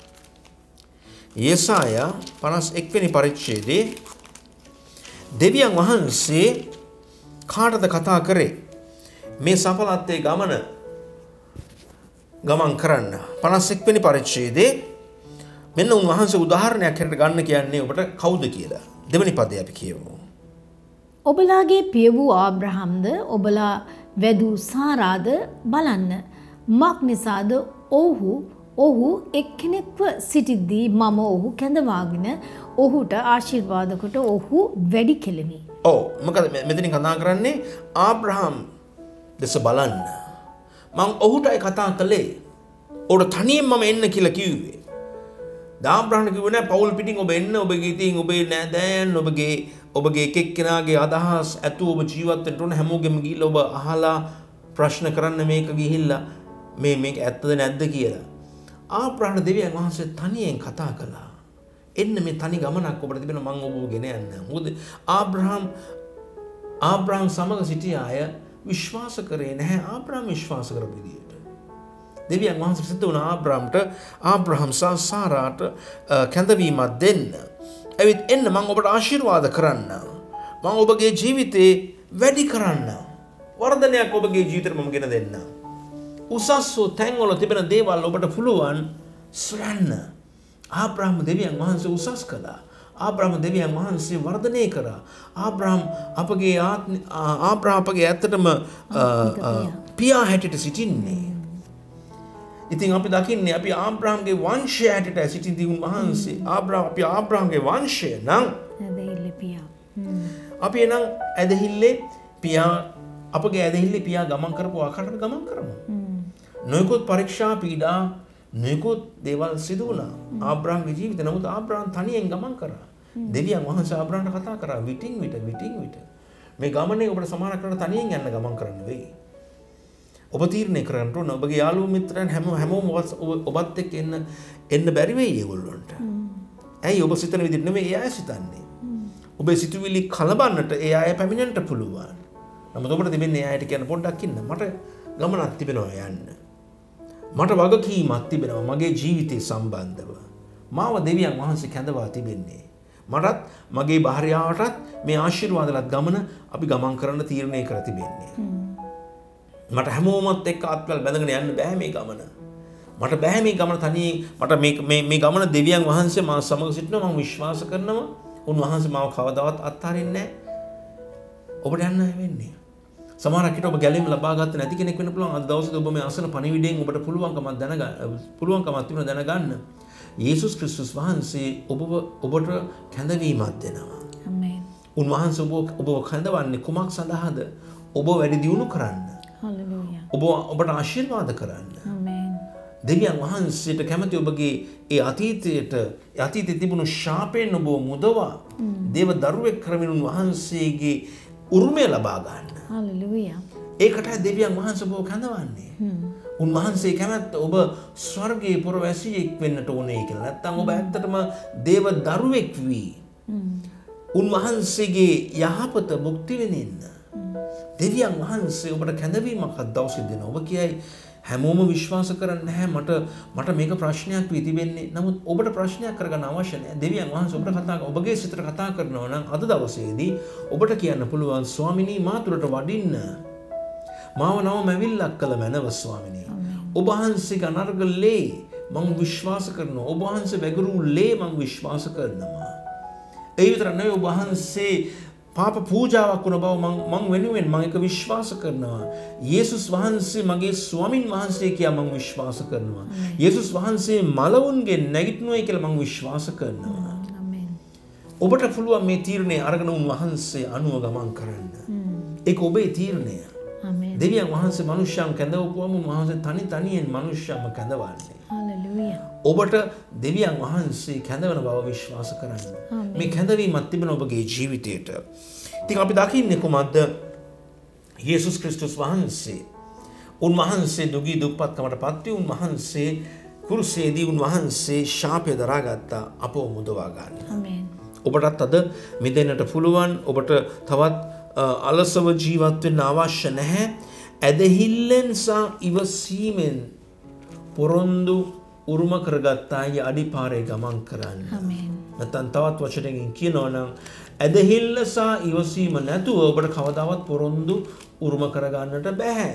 යෙසායා පනස් එක් වෙනි පරිච්ඡේදයේ දෙවියන් වහන්සේ කාටද කතා කරේ මේ සඵලත්වයේ ගමන ගමන් කරන්න? පනස් එක් වෙනි පරිච්ඡේදයේ මෙන්න උන්වහන්සේ උදාහරණයක් හැටියට ගන්න කියන්නේ ඔබට කවුද කියලා. දෙවෙනි පදේ අපි කියමු. ඔබලාගේ පිය වූ ආබ්‍රහම්ද ඔබලා වැදූ සාරාද බලන්න. මක් නිසාද ඔහු ඔහු එක්කෙනෙක්ව සිටිද්දී මම ඔහු කැඳවාගෙන ඔහුට ආශිර්වාද කොට ඔහු වැඩි කෙලෙමි. ඔව් මොකද මෙතනින් කතා කරන්නේ ආබ්‍රහම් දෙස බලන්න. මම ඔහුටයි කතා කළේ. ඔහුට තනියෙන් මම එන්න කියලා කිව්වේ. ආබ්‍රහම් කිව්වේ නෑ පවුල් පිටින් ඔබ එන්න ඔබගේ ඉතින් ඔබේ නෑදෑයන් ඔබගේ ඔබගේ එක එක්කෙනාගේ අදහස් ඇතුව ඔබ ජීවත් වෙන්න ඕන හැමෝගෙම ගිහිල්ලා ඔබ අහලා ප්‍රශ්න කරන්න මේක ගිහිල්ලා මේ මේක ඇත්තද නැද්ද කියලා. ආබ්‍රහම් දෙවියන් වහන්සේ තනියෙන් කතා කළා. එන්න මේ තනි ගමනක් ඔබට තිබෙන මම ඔබව ගෙන යන්න. මොකද ආබ්‍රහම් ආබ්‍රහම් සමග සිටිය අය විශ්වාස කරේ නැහැ ආබ්‍රහම් විශ්වාස කරපු විදියට. දෙවියන් වහන්සේ සිත වුණ ආබ්‍රහම්ට ආබ්‍රහම් සහ සාරාට කැඳවීමක් දෙන්න. ඇවිත් එන්න මම ඔබට ආශිර්වාද කරන්න. මම ඔබගේ ජීවිතේ වැඩි කරන්න. වර්ධනයක් ඔබගේ ජීවිතේට මම ගෙන දෙන්න. උසස් වූ තැන්වල තිබෙන දේවල් ඔබට පුළුවන් සොයන්න. ආබ්‍රහම් දෙවියන් වහන්සේ උසස් කළා. ආබ්‍රහම් දෙවියන් වහන්සේ වර්ධනය කරා. ආබ්‍රහම් අපගේ ආබ්‍රහම් අපගේ ඇත්තටම පියා හැටියට සිටින්නේ. ඉතින් අපි දකින්නේ අපි ආබ්‍රහම්ගේ වංශය හැටියට සිටින්දී උන්වහන්සේ ආබ්‍රහම් අපි ආබ්‍රහම්ගේ වංශය නම් ඇදහිල්ල පියා. අපි එනම් ඇදහිල්ලේ පියා අපගේ ඇදහිල්ලේ පියා ගමන් කරපු ආකාරයට ගමන් කරමු. නොයෙකුත් පරීක්ෂා පීඩා නොයෙකුත් දේවල් සිදු වුණා ආබ්‍රහම්ගේ ජීවිතේ. නමුත් ආබ්‍රහම් තනියෙන් ගමන් කරා. දෙවියන් වහන්සේ ආබ්‍රහම්ට කතා කරා විටින් විට විටින් විට මේ ගමනේ ඔබට සමාන කරන තනියෙන් යන්න ගමන් කරන්න වෙයි. ඔබ තීරණය කරන්න ඕන ඔබගේ යාළුවෝ මිත්‍රයන් හැම හැමෝම ඔබත් එක්ක එන්න එන්න බැරි වෙයි ඒගොල්ලන්ට. ඇයි ඔබ සිතන විදිහට නෙමෙයි එයා සිතන්නේ. ඔබේ සිතුවිලි කලබන්නට ඒ අය පැමිණෙන්නට පුළුවන්. නමුත් ඔබට තිබෙන්නේ එයාට කියන්න පොඩ්ඩක් ඉන්න. මට ගමනක් තිබෙනවා යන්න. මට වගකීමක් තිබෙනවා මගේ ජීවිතේ සම්බන්ධව. මාව දෙවියන් වහන්සේ කැඳවා තිබෙන්නේ. මටත් මගේ භාර්යාවටත් මේ ආශිර්වාදලත් ගමන අපි ගමන් කරන්න තීරණය කර තිබෙන්නේ. මට හැමෝමත් එක්ක අත්වල බැඳගෙන යන්න බෑ මේ ගමන. මට බෑ මේ ගමන තනියෙන් මට මේ මේ ගමන දෙවියන් වහන්සේ මා සමග සිටිනවා මම විශ්වාස කරනවා. උන්වහන්සේ මාව කවදාවත් අත්හරින්නේ නැහැ. ඔබට යන්න වෙන්නේ. සමහරක් විට ඔබ ගැලීම ලබා ගන්න නැති කෙනෙක් වෙන්න පුළුවන්. අද දවසේ ඔබ මේ අසන පණිවිඩයෙන් ඔබට පුළුවන්කමක් දැනගන්න පුළුවන්කමක් තිබුණා දැනගන්න. යේසුස් ක්‍රිස්තුස් වහන්සේ ඔබව ඔබට කැඳවීමක් දෙනවා. ආමේන්. උන්වහන්සේ ඔබ ඔබව කැඳවන්නේ කුමක් සඳහාද? ඔබ වැඩි දියුණු කරන්න. හලෙලූයා. ඔබ ඔබට ආශිර්වාද කරන්න. ආමේන්. දෙවියන් වහන්සේට කැමති ඔබගේ ඒ අතීතයට අතීතයේ තිබුණු ශාපයෙන් ඔබ මුදවා දේව දරුවෙක් කරමින් උන්වහන්සේගේ උරුමය ලබා ගන්න. හලෙලූයා. ඒකටයි දෙවියන් වහන්සේ ඔබව කැඳවන්නේ. උන්වහන්සේ කැමැත්ත ඔබ ස්වර්ගයේ පුරවැසියෙක් වෙන්නට ඕනේ කියලා. නැත්නම් ඔබ ඇත්තටම දේව දරුවෙක් වී උන්වහන්සේගේ යහපත භුක්ති විඳින්න. දෙවියන් වහන්සේ ඔබට කැඳවීමක් අදවසේ දෙනවා. ඔබ කියයි හැමෝම විශ්වාස කරන්නේ නැහැ මට මට මේක ප්‍රශ්නයක් වී තිබෙන්නේ. නමුත් ඔබට ප්‍රශ්නයක් කරගන්න අවශ්‍ය නැහැ. දෙවියන් වහන්සේ ඔබට කතා ඔබගේ සිතට කතා කරනවා නම් අද දවසේදී ඔබට කියන්න පුළුවන් ස්වාමිනී මා තුළට වඩින්න. මාව නව මැවිල්ලක් කළ මැනව ස්වාමිනී. ඔබ වහන්සේගේ අනර්ගලේ මම විශ්වාස කරනවා. ඔබ වහන්සේ වැගිරු ලේ මම විශ්වාස කරනවා. ඒ විතර නෙවෙයි ඔබ වහන්සේ පාප පූජාවක් වුණ බව මම මම වෙනුවෙන් මම ඒක විශ්වාස කරනවා. යේසුස් වහන්සේ මගේ ස්වාමින් වහන්සේ කියලා මම විශ්වාස කරනවා. යේසුස් වහන්සේ මලවුන්ගේ නැගිටිනොයි කියලා මම විශ්වාස කරනවා. ආමේන්. ඔබට පුළුවන් මේ තීරණය අරගෙන උන්වහන්සේ අනුව ගමන් කරන්න. ඒක ඔබේ තීරණය. ආමේන්. දෙවියන් වහන්සේ මනුෂ්‍යයන් කැඳවපුවම උන්වහන්සේ තනි තනියෙන් මනුෂ්‍යයන්ව කැඳවන්නේ. හලෙලූයා. ඔබට දෙවියන් වහන්සේ කැඳවන බව විශ්වාස කරන්න. මේ කැඳවීමක් තිබෙන ඔබගේ ජීවිතයට. ඉතින් අපි දකින්නේ කොහොමද? යේසුස් ක්‍රිස්තුස් වහන්සේ උන්වහන්සේ දුගී දුප්පත්කමට පත් වී උන්වහන්සේ කුරුසේදී උන්වහන්සේ ශාපය දරාගත්තා අපව මුදවා ගන්න. ආමේන්. ඔබටත් අද මිදෙන්නට පුළුවන්. ඔබට තවත් අලසව ජීවත් වෙන්න අවශ්‍ය නැහැ. ඇදහිල්ලෙන් සහ ඉවසීමෙන් පොරොන්දු උරුම කරගත්තායි අඩිපාරේ ගමන් කරන්න. ආමේන්. නැත්නම් තවත් වචනකින් කියනවා නම් ඇදහිල්ල සහ ඉවසීම නැතුව ඔබට කවදාවත් පොරොන්දු උරුම කරගන්නට බෑ.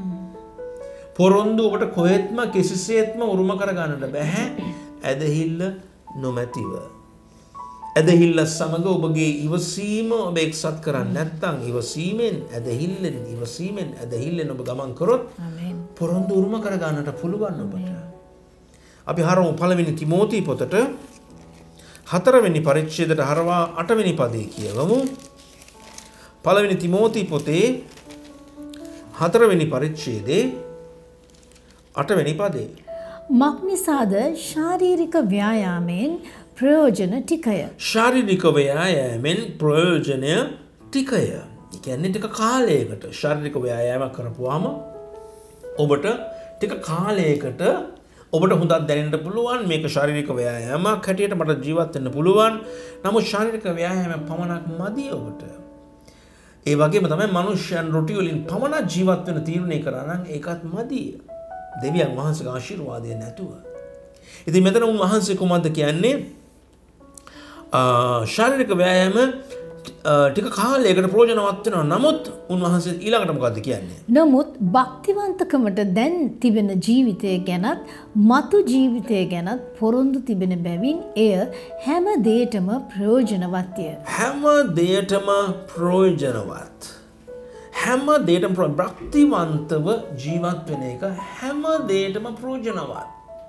පොරොන්දු ඔබට කොහෙත්ම කිසිසේත්ම උරුම කරගන්නට බෑ ඇදහිල්ල නොමැතිව. ඇදහිල්ල සමග ඔබගේ ඉවසීම ඔබ එක්සත් කරන්නේ නැත්නම් ඉවසීමෙන් ඇදහිල්ලෙන් ඉවසීමෙන් ඇදහිල්ලෙන් ඔබ ගමන් කරොත් ආමේන්. පොරොන්දු උරුම කරගන්නට පුළුවන් ඔබට. අපි හරමු පළවෙනි තිමෝති පොතට හතරවෙනි පරිච්ඡේදයට හරවා අටවෙනි පදේ කියවමු. පළවෙනි තිමෝති පොතේ හතරවෙනි පරිච්ඡේදයේ අටවෙනි පදේ. මක්නිසාද ශාරීරික ව්‍යායාමයෙන් ප්‍රයෝජන ටිකය. ශාරීරික ව්‍යායාමයෙන් ප්‍රයෝජනය ටිකය. ඒ කියන්නේ ටික කාලයකට ශාරීරික ව්‍යායාමයක් කරපුවාම ඔබට ටික කාලයකට ඔබට හොඳක් දැනෙන්න පුළුවන්. මේක ශාරීරික ව්‍යායාමයක් හැටියට මට ජීවත් වෙන්න පුළුවන්. නමුත් ශාරීරික ව්‍යායාමයක් පමණක් මදි ඔබට. ඒ වගේම තමයි මනුෂ්‍යයන් රොටි වලින් පමණක් ජීවත් වෙන තීරණය කරා නම් ඒකත් මදි. දෙවියන් වහන්සේගේ ආශිර්වාදය නැතුව. ඉතින් මෙතන උන්වහන්සේ කොහොමද කියන්නේ? ශාරීරික ව්‍යායාම ටික කාලයකට ප්‍රයෝජනවත් වෙනවා. නමුත් උන්වහන්සේ ඊළඟට මොකද්ද කියන්නේ? නමුත් භක්තිවන්තකමට දැන් තිබෙන ජීවිතය ගැනත් මතු ජීවිතය ගැනත් පොරොන්දු තිබෙන බැවින් එය හැම දෙයකටම ප්‍රයෝජනවත්ය. හැම දෙයකටම ප්‍රයෝජනවත්. හැම දෙයකටම භක්තිවන්තව ජීවත් වෙන එක හැම දෙයකටම ප්‍රයෝජනවත්.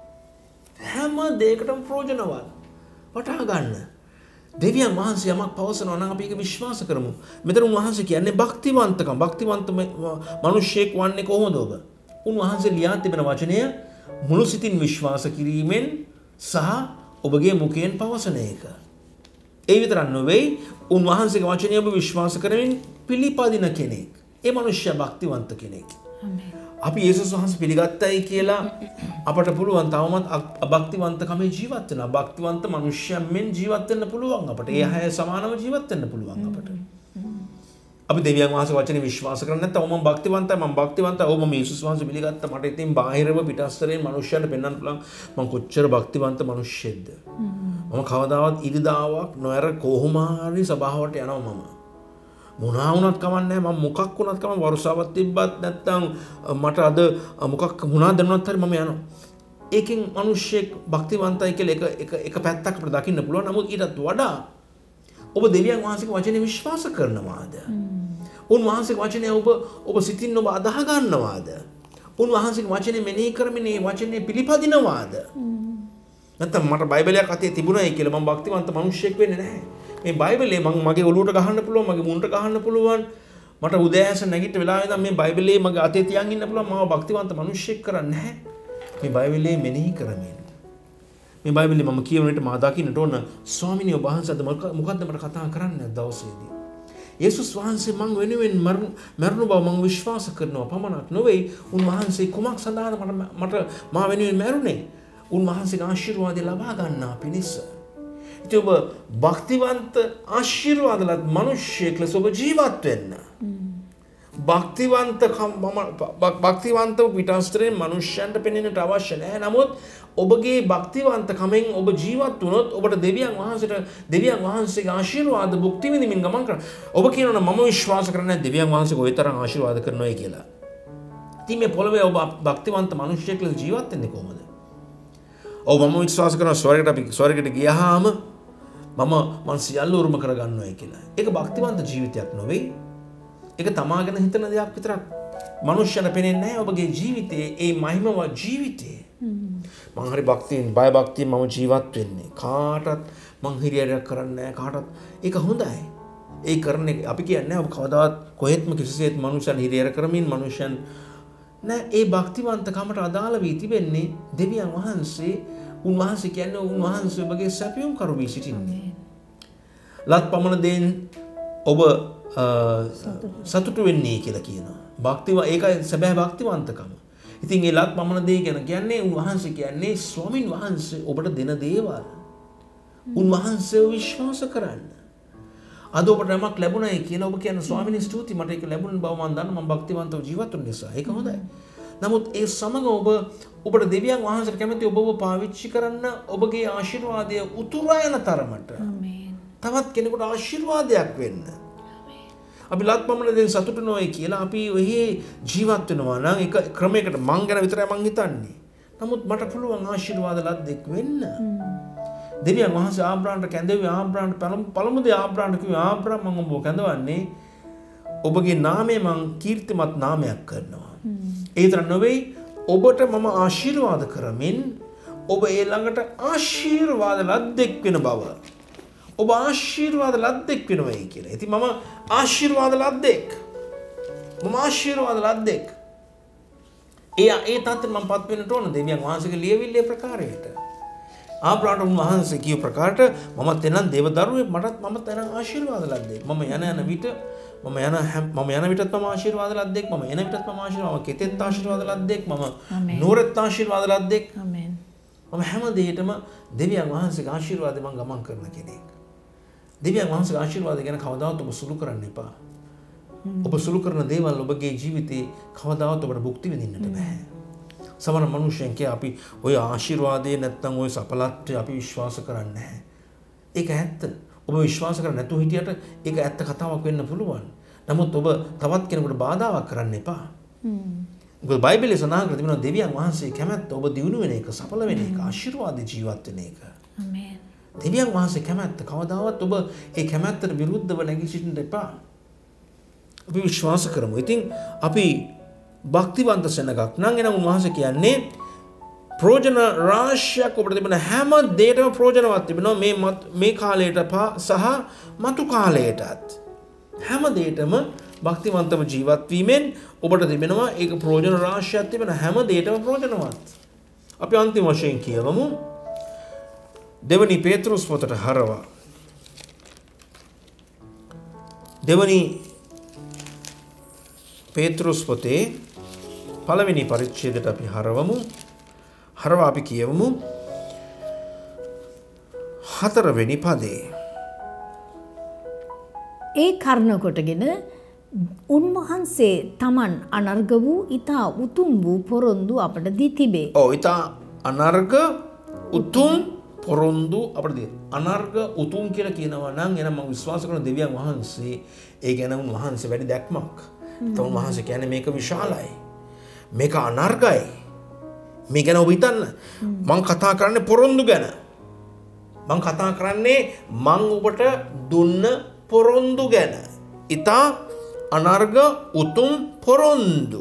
හැම දෙයකටම ප්‍රයෝජනවත්. වටහා ගන්න. දෙවියන් වහන්සේ යමක් පවසනවා නම් අපි ඒක විශ්වාස කරමු. මෙතන උන්වහන්සේ කියන්නේ භක්තිවන්තකම. භක්තිවන්ත මිනිසෙක් වන්නේ කොහොමද ඔබ? උන්වහන්සේ ලියා තිබෙන වචනය මුළු සිතින් විශ්වාස කිරීමෙන් සහ ඔබගේ මුඛයෙන් පවසන එක. ඒ විතරක් නෙවෙයි උන්වහන්සේගේ වචනය ඔබ විශ්වාස කරමින් පිළිපදින කෙනෙක්. ඒ මිනිසයා භක්තිවන්ත කෙනෙක්. ආමේන්. අපි යේසුස් වහන්සේ පිළිගත්තයි කියලා අපට පුළුවන් තවමත් අභක්තිවන්තකමේ ජීවත් වෙනවා. භක්තිවන්ත මිනිසයන් මෙන් ජීවත් වෙන්න පුළුවන් අපට. ඒ හැය සමානව ජීවත් වෙන්න පුළුවන් අපට. අපි දෙවියන් වහන්සේ වචනේ විශ්වාස කරන්නේ නැත්නම් මම භක්තිවන්තයි මම භක්තිවන්තයි ඔව් මම යේසුස් වහන්සේ පිළිගත්තා. මට ඉතින් බාහිරව පිටස්තරයෙන් මිනිසයන්ට පෙන්වන්න පුළුවන් මම කොච්චර භක්තිවන්ත මිනිස්සෙක්ද. මම කවදාවත් ඉරිදාවක් නොඇර කොහොම හරි සභාවට යනවා මම. මොනවා වුණත් කමන්නේ මම මොකක් වුණත් කම වර්ෂාවක් තිබ්බත් නැත්නම් මට අද මොකක් මොනවා දැනුණත් හරි මම යනවා. ඒකෙන් මිනිස්සෙක් භක්තිවන්තයි කියලා එක එක එක පැත්තක් අපිට දකින්න පුළුවන්. නමුත් ඊටත් වඩා ඔබ දෙවියන් වහන්සේගේ වචනේ විශ්වාස කරනවාද? උන්වහන්සේගේ වචනේ ඔබ ඔබ සිතින් ඔබ අදහ ගන්නවාද? උන්වහන්සේගේ වචනේ මෙනෙහි කරමින් මේ වචනේ පිළිපදිනවාද? නැත්නම් මට බයිබලයක් අතේ තිබුණයි කියලා මම භක්තිවන්ත මිනිසෙක් වෙන්නේ නැහැ. මේ බයිබලේ මම මගේ ඔළුවට ගහන්න පුළුවන් මගේ මුන්ට ගහන්න පුළුවන් මට උදෑස නැගිට වෙලාවෙ ඉඳන් මේ බයිබලේ මගේ අතේ තියන් ඉන්න පුළුවන් මම භක්තිවන්ත මිනිසෙක් කරන්නේ නැහැ. මේ බයිබලේ මෙනෙහි කරමින් මේ බයිබලේ මම කියවන විට මා දකින්නට ඕන ස්වාමිනිය වහන්සේද මොකද්ද මට කතා කරන්නේ දවසේදී. යේසුස් වහන්සේ මං වෙනුවෙන් මරණු බව මං විශ්වාස කරනවා පමණක් නොවේ උන්වහන්සේ කුමක් සඳහාද මට මට මා වෙනුවෙන් මැරුණේ උන්වහන්සේගේ ආශිර්වාදය ලබා ගන්නා පිණිස. ඉතින් ඔබ භක්තිවන්ත ආශිර්වාදලත් මිනිස්සෙක් ලෙස ඔබ ජීවත් වෙන්න. භක්තිවන්ත භක්තිවන්තව පිටස්තරයෙන් මිනිස්සුන්ට පෙනෙන්නට අවශ්‍ය නැහැ. නමුත් ඔබගේ භක්තිවන්තකමෙන් ඔබ ජීවත් වුණොත් ඔබට දෙවියන් වහන්සේට දෙවියන් වහන්සේගේ ආශිර්වාද භුක්ති විඳින්න ගමන් කරන්න. ඔබ කියනවා මම විශ්වාස කරන්නේ දෙවියන් වහන්සේ කොයි තරම් ආශිර්වාද කරනවයි කියලා. ඉතින් මේ පොළවේ ඔබ භක්තිවන්ත මිනිස්සෙක් ලෙස ජීවත් වෙන්නේ කොහොමද? ඔව් මම විශ්වාස කරනවා ස්වර්ගයට අපි ස්වර්ගයට ගියාම මම මං සියල්ල උරුම කරගන්නවයි කියලා. ඒක භක්තිවන්ත ජීවිතයක් නොවේ. ඒක තමා ගැන හිතන දෙයක් විතරක්. මනුෂ්‍යන පෙනෙන්නේ නැහැ ඔබගේ ජීවිතයේ ඒ මහිමවත් ජීවිතේ. මං හරි භක්තියෙන් බය භක්තියෙන් මම ජීවත් වෙන්නේ. කාටවත් මං හිරියරයක් කරන්නේ නැහැ කාටවත්. ඒක හොඳයි. ඒ කරන්නේ අපි කියන්නේ ඔබ කවදාවත් කොහෙත්ම කිසිසේත් මනුෂ්‍යයන් හිරියර කරමින් මනුෂ්‍යයන් නෑ ඒ භක්තිවන්තකමට අදාළ වී තිබෙන්නේ දෙවියන් වහන්සේ. උන්වහන්සේ කියන්නේ උන්වහන්සේ ඔබගේ සැපයුම් කරු වී සිටින්නේ. ලත් පමණ දෙයින් ඔබ සතුටු වෙන්නේ කියලා කියනවා. භක්තිව ඒකයි සැබෑ භක්තිවන්තකම. ඉතින් ඒ ලත් පමණ දෙයි ගැන කියන්නේ උන්වහන්සේ කියන්නේ ස්වාමින් වහන්සේ ඔබට දෙන දේවල්. උන්වහන්සේව විශ්වාස කරන්න. අද ඔබට යමක් ලැබුණයි කියලා ඔබ කියන ස්වාමීනි ස්තුතියි මට ඒක ලැබුණ බව මම දන්නවා මම භක්තිවන්තව ජීවත් වුන නිසා. ඒක හොඳයි. නමුත් ඒ සමග ඔබ ඔබට දෙවියන් වහන්සේට කැමති ඔබව පාවිච්චි කරන්න ඔබගේ ආශිර්වාදය උතුරා යන තරමට. ආමේන්. තවත් කෙනෙකුට ආශිර්වාදයක් වෙන්න. අපි ලත්පමණ දෙන් සතුටු නොවේ කියලා අපි ඔහි ජීවත් වෙනවා නම් ඒක ක්‍රමයකට මං ගැන විතරයි මං හිතන්නේ. නමුත් මට පුළුවන් ආශිර්වාද ලද්දෙක් වෙන්න. දෙවියන් වහන්සේ ආබ්‍රාම්ට කැඳවුවේ ආබ්‍රාම්ට පළමු දේ ආබ්‍රාම්ට කිව්වේ ආබ්‍රාම් මම ඔබව කැඳවන්නේ ඔබගේ නාමය මං කීර්තිමත් නාමයක් කරනවා. ඒ විතර නෙවෙයි ඔබට මම ආශිර්වාද කරමින් ඔබ ඒ ළඟට ආශිර්වාද ලද්දෙක් වෙන බව. ඔබ ආශිර්වාද ලද්දෙක් වෙනවයි කියලා. ඉතින් මම ආශිර්වාද ලද්දෙක්. මම ආශිර්වාද ලද්දෙක්. ඒ ඒ තත්ත්වෙට මම පත් වෙන්නට ඕන දෙවියන් වහන්සේගේ ලියවිල්ලේ ප්‍රකාරයට. ආබ්‍රාහ්ම වහන්සේ කියු ප්‍රකාරයට මමත් එනම් දේවදරුවෙක් මටත් මමත් එනම් ආශිර්වාද ලද්දෙක්. මම යන යන විට මම යන මම යන විටත් මම ආශිර්වාද ලද්දෙක්. මම එන විටත් මම ආශිර්වාද මම කෙතෙත් ආශිර්වාද ලද්දෙක්. මම නුවරත් ආශිර්වාද ලද්දෙක්. ආමෙන්. මම හැම දෙයකම දෙවියන් වහන්සේගේ ආශිර්වාදයෙන් මම ගමන් කරන කෙනෙක්. දෙවියන් වහන්සේගේ ආශිර්වාද ගැන කවදාවත් ඔබ සුළු කරන්න එපා. ඔබ සුළු කරන දේවල් ඔබගේ ජීවිතේ කවදාවත් ඔබට භුක්ති විඳින්නට බෑ. සමහර මිනිස්සුන් කිය අපි ඔය ආශිර්වාදේ නැත්තම් ඔය සඵලත්වය අපි විශ්වාස කරන්නේ නැහැ. ඒක ඇත්ත. ඔබ විශ්වාස කරන්නේ නැතුව හිටියට ඒක ඇත්ත කතාවක් වෙන්න පුළුවන්. නමුත් ඔබ තවත් කෙනෙකුට බාධාවක් කරන්න එපා. මොකද බයිබලයේ සඳහන් කරලා තිබෙනවා දෙවියන් වහන්සේ කැමැත්ත ඔබ දියුණු වෙන එක, සඵල වෙන එක, ආශිර්වාද ජීවත් වෙන එක. ආමේන්. දෙවියන් වහන්සේ කැමැත්ත කවදාවත් ඔබ ඒ කැමැත්තට විරුද්ධව නැගී සිටින්න එපා. අපි විශ්වාස කරමු. ඉතින් අපි භක්තිවන්ත සෙනගක් නම් එනම් උන්වහන්සේ කියන්නේ ප්‍රෝජන රාශියක් ඔබට තිබෙන හැම දෙයකම ප්‍රෝජනවත් තිබෙනවා මේ මේ කාලයට සහ මතු කාලයටත්. හැම දෙයකම භක්තිවන්තව ජීවත් වීමෙන් ඔබට තිබෙනවා ඒක ප්‍රෝජන රාශියක් තිබෙන හැම දෙයකම ප්‍රෝජනවත්. අපි අන්තිම වශයෙන් කියවමු දෙවනි පේතෘස් පොතට හරවා. දෙවනි පේතෘස් පොතේ පළවෙනි පරිච්ඡේදයට අපි හරවමු. හරවා අපි කියවමු හතරවෙනි පදේ. ඒ කර්ණ කොටගෙන උන්වහන්සේ තමන් අනර්ග වූ ඊතා උතුම් වූ පොරොන්දු අපට දී තිබේ. ඔව් ඊතා අනර්ග උතුම් පොරොන්දු අපට දී. අනර්ග උතුම් කියලා කියනවා නම් එනම් මම විශ්වාස කරන දෙවියන් වහන්සේ ඒ ගැන උන්වහන්සේ වැඩි දැක්මක්. තම උන්වහන්සේ කියන්නේ මේක විශාලයි. මේක අනර්ගයි. මේ ගැන ඔබ හිතන්න. මං කතා කරන්නේ පොරොන්දු ගැන. මං කතා කරන්නේ මං ඔබට දුන්න පොරොන්දු ගැන. ඊතා අනර්ග උතුම් පොරොන්දු.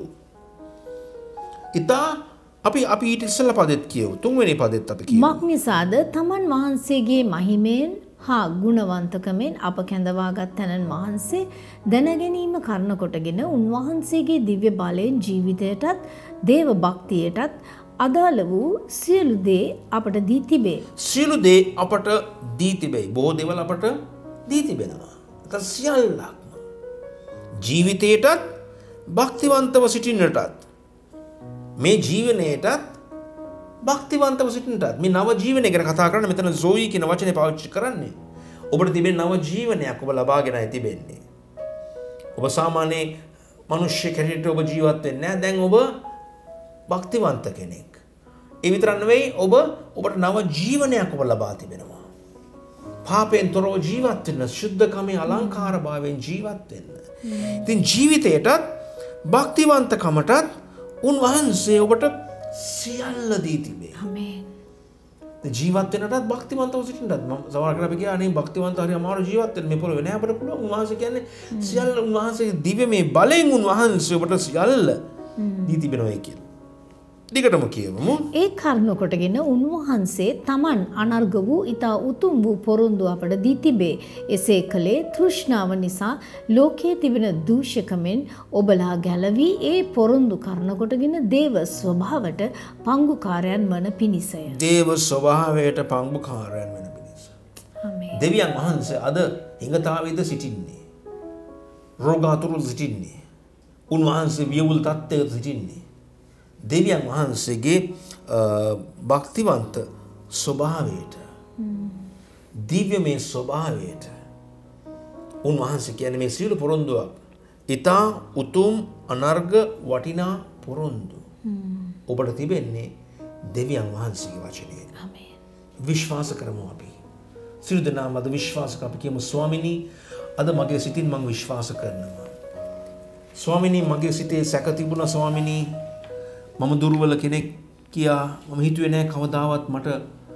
ඊතා අපි අපි ඊට ඉස්සෙල්ලා පදෙත් කියමු. තුන්වෙනි පදෙත් අපි කියමු. මක් නිසාද තමන් වහන්සේගේ මහිමෙන් හා ගුණවන්තකමෙන් අප කැඳවාගත් තැනන් වහන්සේ දැනගැනීම කරන කොටගෙන උන්වහන්සේගේ දිව්‍ය බලයෙන් ජීවිතයටත් දේව භක්තියටත් අදාළ වූ සියලු දේ අපට දී තිබේ. සියලු දේ අපට දී තිබේ. බොහෝ දේවල් අපට දී තිබෙනවා. ඒක සියල්ලක්ම ජීවිතයටත් භක්තිවන්තව සිටින්නටත් මේ ජීවනයේටත් භක්තිවන්තව සිටින්නටත් මේ නව ජීවනය ගැන කතා කරන්නේ මෙතන zoe කියන වචනේ පාවිච්චි කරන්නේ. ඔබට තිබෙන නව ජීවනයක් ඔබ ලබාගෙනයි තිබෙන්නේ. ඔබ සාමාන්‍ය මිනිස්සු කෙනෙක්ට ඔබ ජීවත් වෙන්නේ නැහැ. දැන් ඔබ භක්තිවන්ත කෙනෙක්. ඒ විතරක් නෙවෙයි ඔබ ඔබට නව ජීවනයක් ඔබ ලබා තිබෙනවා. පාපයෙන් තොරව ජීවත් වෙන්න, සුද්ධකමේ අලංකාර භාවයෙන් ජීවත් වෙන්න. ඉතින් ජීවිතයටත් භක්තිවන්තකමටත් උන්වහන්සේ ඔබට සියල්ල දී තිබේ. ආමේන්. ජීවත් වෙනටත් භක්තිමන්තව සිටින්නත් මම සමහර කරලා අපි කියන්නේ අනේ භක්තිමන්ත හරි අමාරු ජීවත් වෙන්න මේ පොළොවේ නෑ අපිට පුළුවන් උන්වහන්සේ කියන්නේ සියල්ල උන්වහන්සේගේ දිව්‍ය මේ බලෙන් උන්වහන්සේ ඔබට සියල්ල දී තිබෙනවා කියලා. දිගටම කියවමු. ඒ කරුණ කොටගෙන උන්වහන්සේ තමන් අනර්ග වූ ඊතා උතුම් වූ පොරොන්දු අපට දී තිබේ. එසේ කළේ තෘෂ්ණාව නිසා ලෝකයේ තිබෙන දූෂකමෙන් ඔබලා ගැලවී ඒ පොරොන්දු කරන කොටගෙන දේව ස්වභාවයට පංගුකාරයන් වන පිණිසය. දේව ස්වභාවයට පංගුකාරයන් වන පිණිස. ආමේන්. දෙවියන් වහන්සේ අද හිඟතාවේද සිටින්නේ. රෝගාතුරු සිටින්නේ. උන්වහන්සේ වියවුල් තත්ත්වයක සිටින්නේ. දෙවියන් වහන්සේගේ භක්තිවන්ත ස්වභාවයට දිව්‍යමය ස්වභාවයට උන්වහන්සේ කියන්නේ මේ සියලු පොරොන්දුවක් ඊතා උතුම් අනර්ග වටිනා පොරොන්දු ඔබට තිබෙන්නේ දෙවියන් වහන්සේගේ වචනයෙන්. ආමේන්. විශ්වාස කරමු අපි. සියලු දෙනාම අද විශ්වාස කරපු කියමු ස්වාමිනී අද මගේ සිතින් මම විශ්වාස කරනවා. ස්වාමිනී මගේ සිතේ සැක තිබුණා ස්වාමිනී මම දුර්වල කෙනෙක් කියා මම හිතුවේ නෑ කවදාවත් මට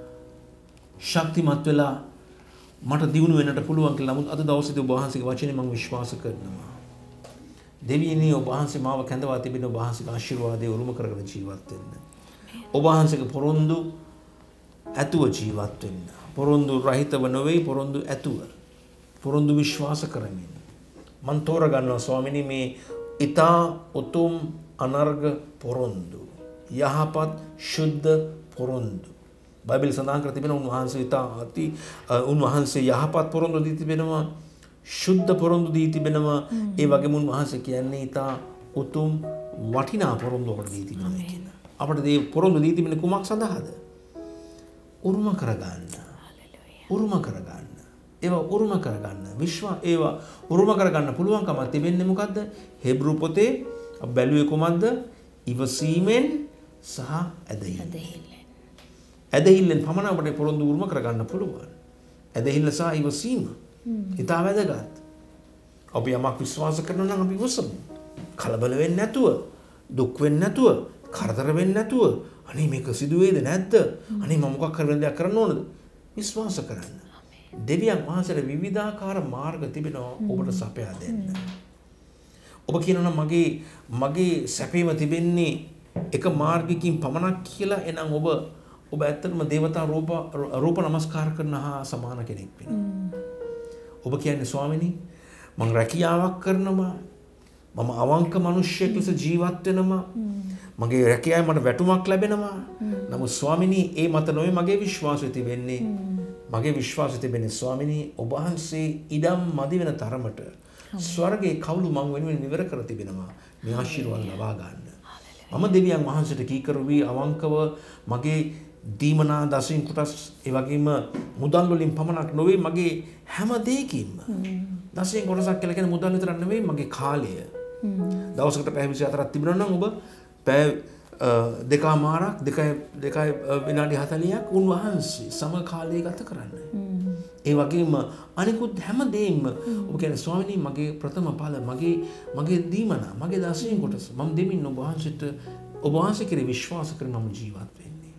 ශක්තිමත් වෙලා මට දියුණු වෙන්නට පුළුවන් කියලා. නමුත් අද දවසේදී ඔබ වහන්සේගේ වචනේ මම විශ්වාස කරනවා. දෙවියනි ඔබ වහන්සේ මාව කැඳවා තිබෙන ඔබ වහන්සේගේ ආශිර්වාදය උරුම කරගෙන ජීවත් වෙන්න. ඔබ වහන්සේගේ පොරොන්දු ඇතුව ජීවත් වෙන්න. පොරොන්දු රහිතව නොවේ පොරොන්දු ඇතුව. පොරොන්දු විශ්වාස කරමින් මම තෝරගන්නවා ස්වාමිනී මේ ඊතා උතුම් අනර්ග පොරොන්දු යහපත් ශුද්ධ පොරොන්දු බයිබල් සඳහන් කර තිබෙනවා උන්වහන්සේ ඊට අති උන්වහන්සේ යහපත් පොරොන්දු දී තිබෙනවා ශුද්ධ පොරොන්දු දී තිබෙනවා ඒ වගේම උන්වහන්සේ කියන්නේ ඊට උතුම් වටිනා පොරොන්දු වලට දී තිබෙනවා කියලා. අපිට මේ පොරොන්දු දී තිබෙන කුමක් සඳහාද? උරුම කරගන්න. උරුම කරගන්න. ඒවා උරුම කරගන්න. විශ්වා ඒවා උරුම කරගන්න පුළුවන්කම තිබෙන්නේ මොකද්ද? හෙබ්රු පොතේ බැලුවේ කොහොමද? ඉවසීමෙන් සහ ඇදහිල්ලෙන්. ඇදහිල්ලෙන් පමණ අපිට පොරොන්දු උරුම කරගන්න පුළුවන්. ඇදහිල්ල සහ ඉවසීම. ඊට වැදගත්. අපි යමක් විශ්වාස කරනවා නම් අපි ඉවසමු. කලබල වෙන්නේ නැතුව, දුක් වෙන්නේ නැතුව, කරදර වෙන්නේ නැතුව, අනේ මේක සිදු වෙයිද නැද්ද? අනේ මම මොකක් කර වෙන දෙයක් කරන්න ඕනද? විශ්වාස කරන්න. දෙවියන් වහන්සේට විවිධාකාර මාර්ග තිබෙනවා ඔබට සපයා දෙන්න. ඔබ කියනවා මගේ මගේ සැපේම තිබෙන්නේ එක මාර්ගයකින් පමණක් කියලා එනම් ඔබ ඔබ ඇත්තටම දේවතා රූප රූප නමස්කාර කරන හා සමාන කෙනෙක් වෙනවා. ඔබ කියන්නේ ස්වාමිනී මම රැකියාවක් කරනවා මම අවංක මිනිහෙක් ලෙස ජීවත් වෙනවා මගේ රැකියාවේ මට වැටුමක් ලැබෙනවා. නමුත් ස්වාමිනී ඒ මත නොවේ මගේ විශ්වාසය තිබෙන්නේ. මගේ විශ්වාසය තිබෙන්නේ ස්වාමිනී ඔබ වහන්සේ ඉඩම් මදි වෙන තරමට ස්වර්ගයේ කවුළු මං වෙනුවෙන් විවර කර තිබෙනවා මේ ආශිර්වාද ලබා ගන්න. මම දෙවියන් වහන්සේට කීකරු වී අවංකව මගේ දීමනා දසින් කොටස් ඒ වගේම මුදල් වලින් පමණක් නොවේ මගේ හැම දෙයකින්ම දසින් කොටසක් කියලා කියන්නේ මුදල් විතරක් නෙවෙයි මගේ කාලය. දවසකට පැය විසි හතරක් තිබුණා නම් ඔබ පැය දෙකමාරක් දෙකයි දෙකයි විනාඩි හතලිහක් උන්වහන්සේ සම කාලය ගත කරන්න. ඒ වගේම අනිකුත් හැම දෙයක්ම ඔබ කියන්නේ ස්වාමිනී මගේ ප්‍රථම ඵල මගේ මගේ දීමනා මගේ දසයෙන් කොටස මම දෙමින් ඔබ වහන්සේට ඔබ වහන්සේ කෙරේ විශ්වාස කරන මම ජීවත් වෙන්නේ.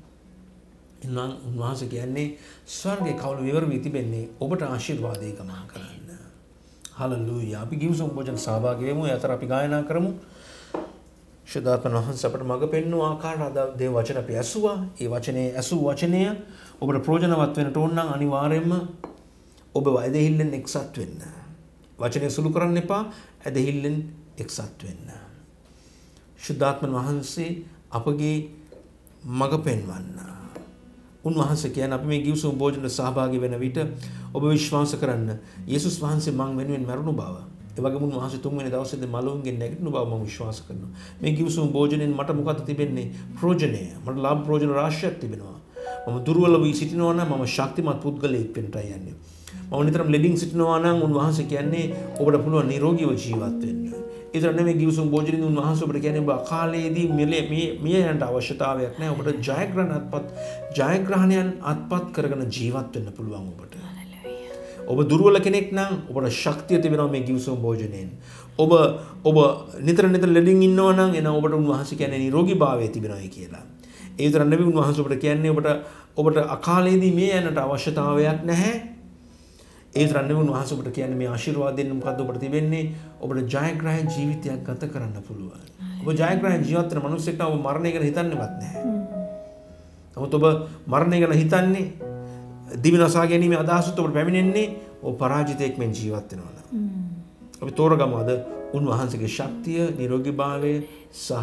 එනම් උන්වහන්සේ කියන්නේ ස්වර්ගයේ කවුළු විවර වී තිබෙන්නේ ඔබට ආශිර්වාදේ ගමන් කරන්න. හලෙලූයා. අපි ගිවිසුම් භෝජන සහභාගී වෙමු. ඒ අතර අපි ගායනා කරමු. ශුද්ධාත්ම වහන්සේ අපට මඟ පෙන්වූ ආකාරයට අද දේව වචන අපි ඇසුවා. ඒ වචනේ ඇසූ වචනය ඔබට ප්‍රයෝජනවත් වෙන්නට ඕන නම් අනිවාර්යයෙන්ම ඔබ ඇදහිල්ලෙන් එක්සත් වෙන්න. වචනේ සුළු කරන්න එපා. ඇදහිල්ලෙන් එක්සත් වෙන්න. ශුද්ධාත්ම වහන්සේ අපගේ මඟ පෙන්වන්න. උන්වහන්සේ කියන්නේ අපි මේ ගිවිසුම් භෝජනට සහභාගී වෙන විට ඔබ විශ්වාස කරන්න යේසුස් වහන්සේ මං වෙනුවෙන් මරුණු බව. ඒ වගේම උන්වහන්සේ තුන්වෙනි දවසේදී මලුන්ගෙන් නැගිටින බව මම විශ්වාස කරනවා. මේ ගිවිසුම් භෝජනෙන් මට මොකද තිබෙන්නේ? ප්‍රයෝජනය. මට ලාභ ප්‍රයෝජන රාශියක් තිබෙනවා. මම දුර්වල වී සිටිනවා නම් මම ශක්තිමත් පුද්ගලයෙක් වෙන්නටයි යන්නේ. මම නිතරම ලෙඩින් සිටිනවා නම් උන්වහන්සේ කියන්නේ ඔබට පුළුවන් නිරෝගීව ජීවත් වෙන්න. ඒ තරම් නෙමෙයි ගිවිසුම් භෝජනෙන් උන්වහන්සේ ඔබට කියන්නේ ඔබ අකාලයේදී මිය මිය යන්න අවශ්‍යතාවයක් නැහැ. ඔබට ජයග්‍රහණ අත්පත් ජයග්‍රහණයන් අත්පත් කරගෙන ජීවත් වෙන්න පුළුවන් ඔබට. ඔබ දුර්වල කෙනෙක් නම් ඔබට ශක්තිය තිබෙනවා මේ ගිවිසුම් භෝජනයෙන්. ඔබ ඔබ නිතර නිතර ලෙඩින් ඉන්නවා නම් එන ඔබට උන්වහන්සේ කියන්නේ නිරෝගීභාවය තිබෙනවායි කියලා. ඒ විතර නෙවෙයි උන්වහන්සේ ඔබට කියන්නේ ඔබට ඔබට අකාලයේදී මේ යන්නට අවශ්‍යතාවයක් නැහැ. ඒ විතර නෙවෙයි උන්වහන්සේ ඔබට කියන්නේ මේ ආශිර්වාදයෙන් මොකද්ද ඔබට තිබෙන්නේ? ඔබට ජයග්‍රහී ජීවිතයක් ගත කරන්න පුළුවන්. ඔබ ජයග්‍රහී ජීවිත වෙන මිනිස්සෙක්ට ඔබ මරණය ගැන හිතන්නේවත් නැහැ. නමුත් ඔබ මරණය ගැන හිතන්නේ දිවිනසා ගැනීම අදහසත් ඔබට පැමිණෙන්නේ ඔබ පරාජිතයෙක් මෙන් ජීවත් වෙනවා නම්. අපි තෝරගමු අද උන්වහන්සේගේ ශක්තිය, නිරෝගීභාවය සහ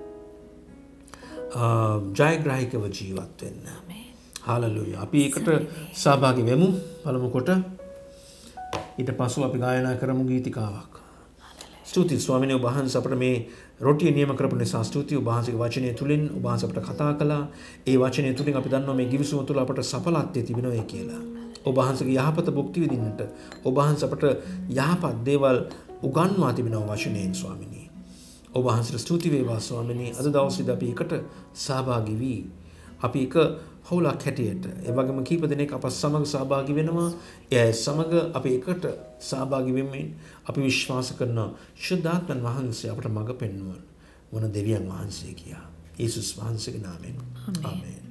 ජයග්‍රාහිකව ජීවත් වෙන්න. හාලෙලූයා. අපි ඒකට සහභාගී වෙමු. පළමු කොට ඊට පස්ව අපි ගායනා කරමු ගීතිකාවක්. ස්තුතියි ස්වාමීනි ඔබ වහන්සේ අපට මේ රොටිය නියම කරපු නිසා ස්තුතියි ඔබ වහන්සේගේ වචනය තුලින් ඔබ වහන්සේ අපට කතා කළා. ඒ වචනය තුලින් අපි දන්නවා මේ ගිවිසුම තුල අපට සඵලත්වය තිබෙනවා කියලා. ඔබ වහන්සේගේ යහපත භුක්ති විඳින්නට ඔබ වහන්සේ අපට යහපත් දේවල් උගන්වා තිබෙනවා වචනයෙන් ස්වාමීනි. ඔබ වහන්සේට ස්තුති වේවා ස්වාමීනි. අද දවසේදී අපි එකට සහභාගී වී අපි එක හවුලක් හැටියට ඒ වගේම කීප දෙනෙක් අප සමග සහභාගී වෙනවා. ඒ සමග අපි එකට සහභාගී වෙමින් අපි විශ්වාස කරන ශුද්ධාත්මන් වහන්සේ අපට මඟ පෙන්වන වන දෙවියන් වහන්සේ කියා. යේසුස් වහන්සේගේ නාමයෙන් ආමේන්.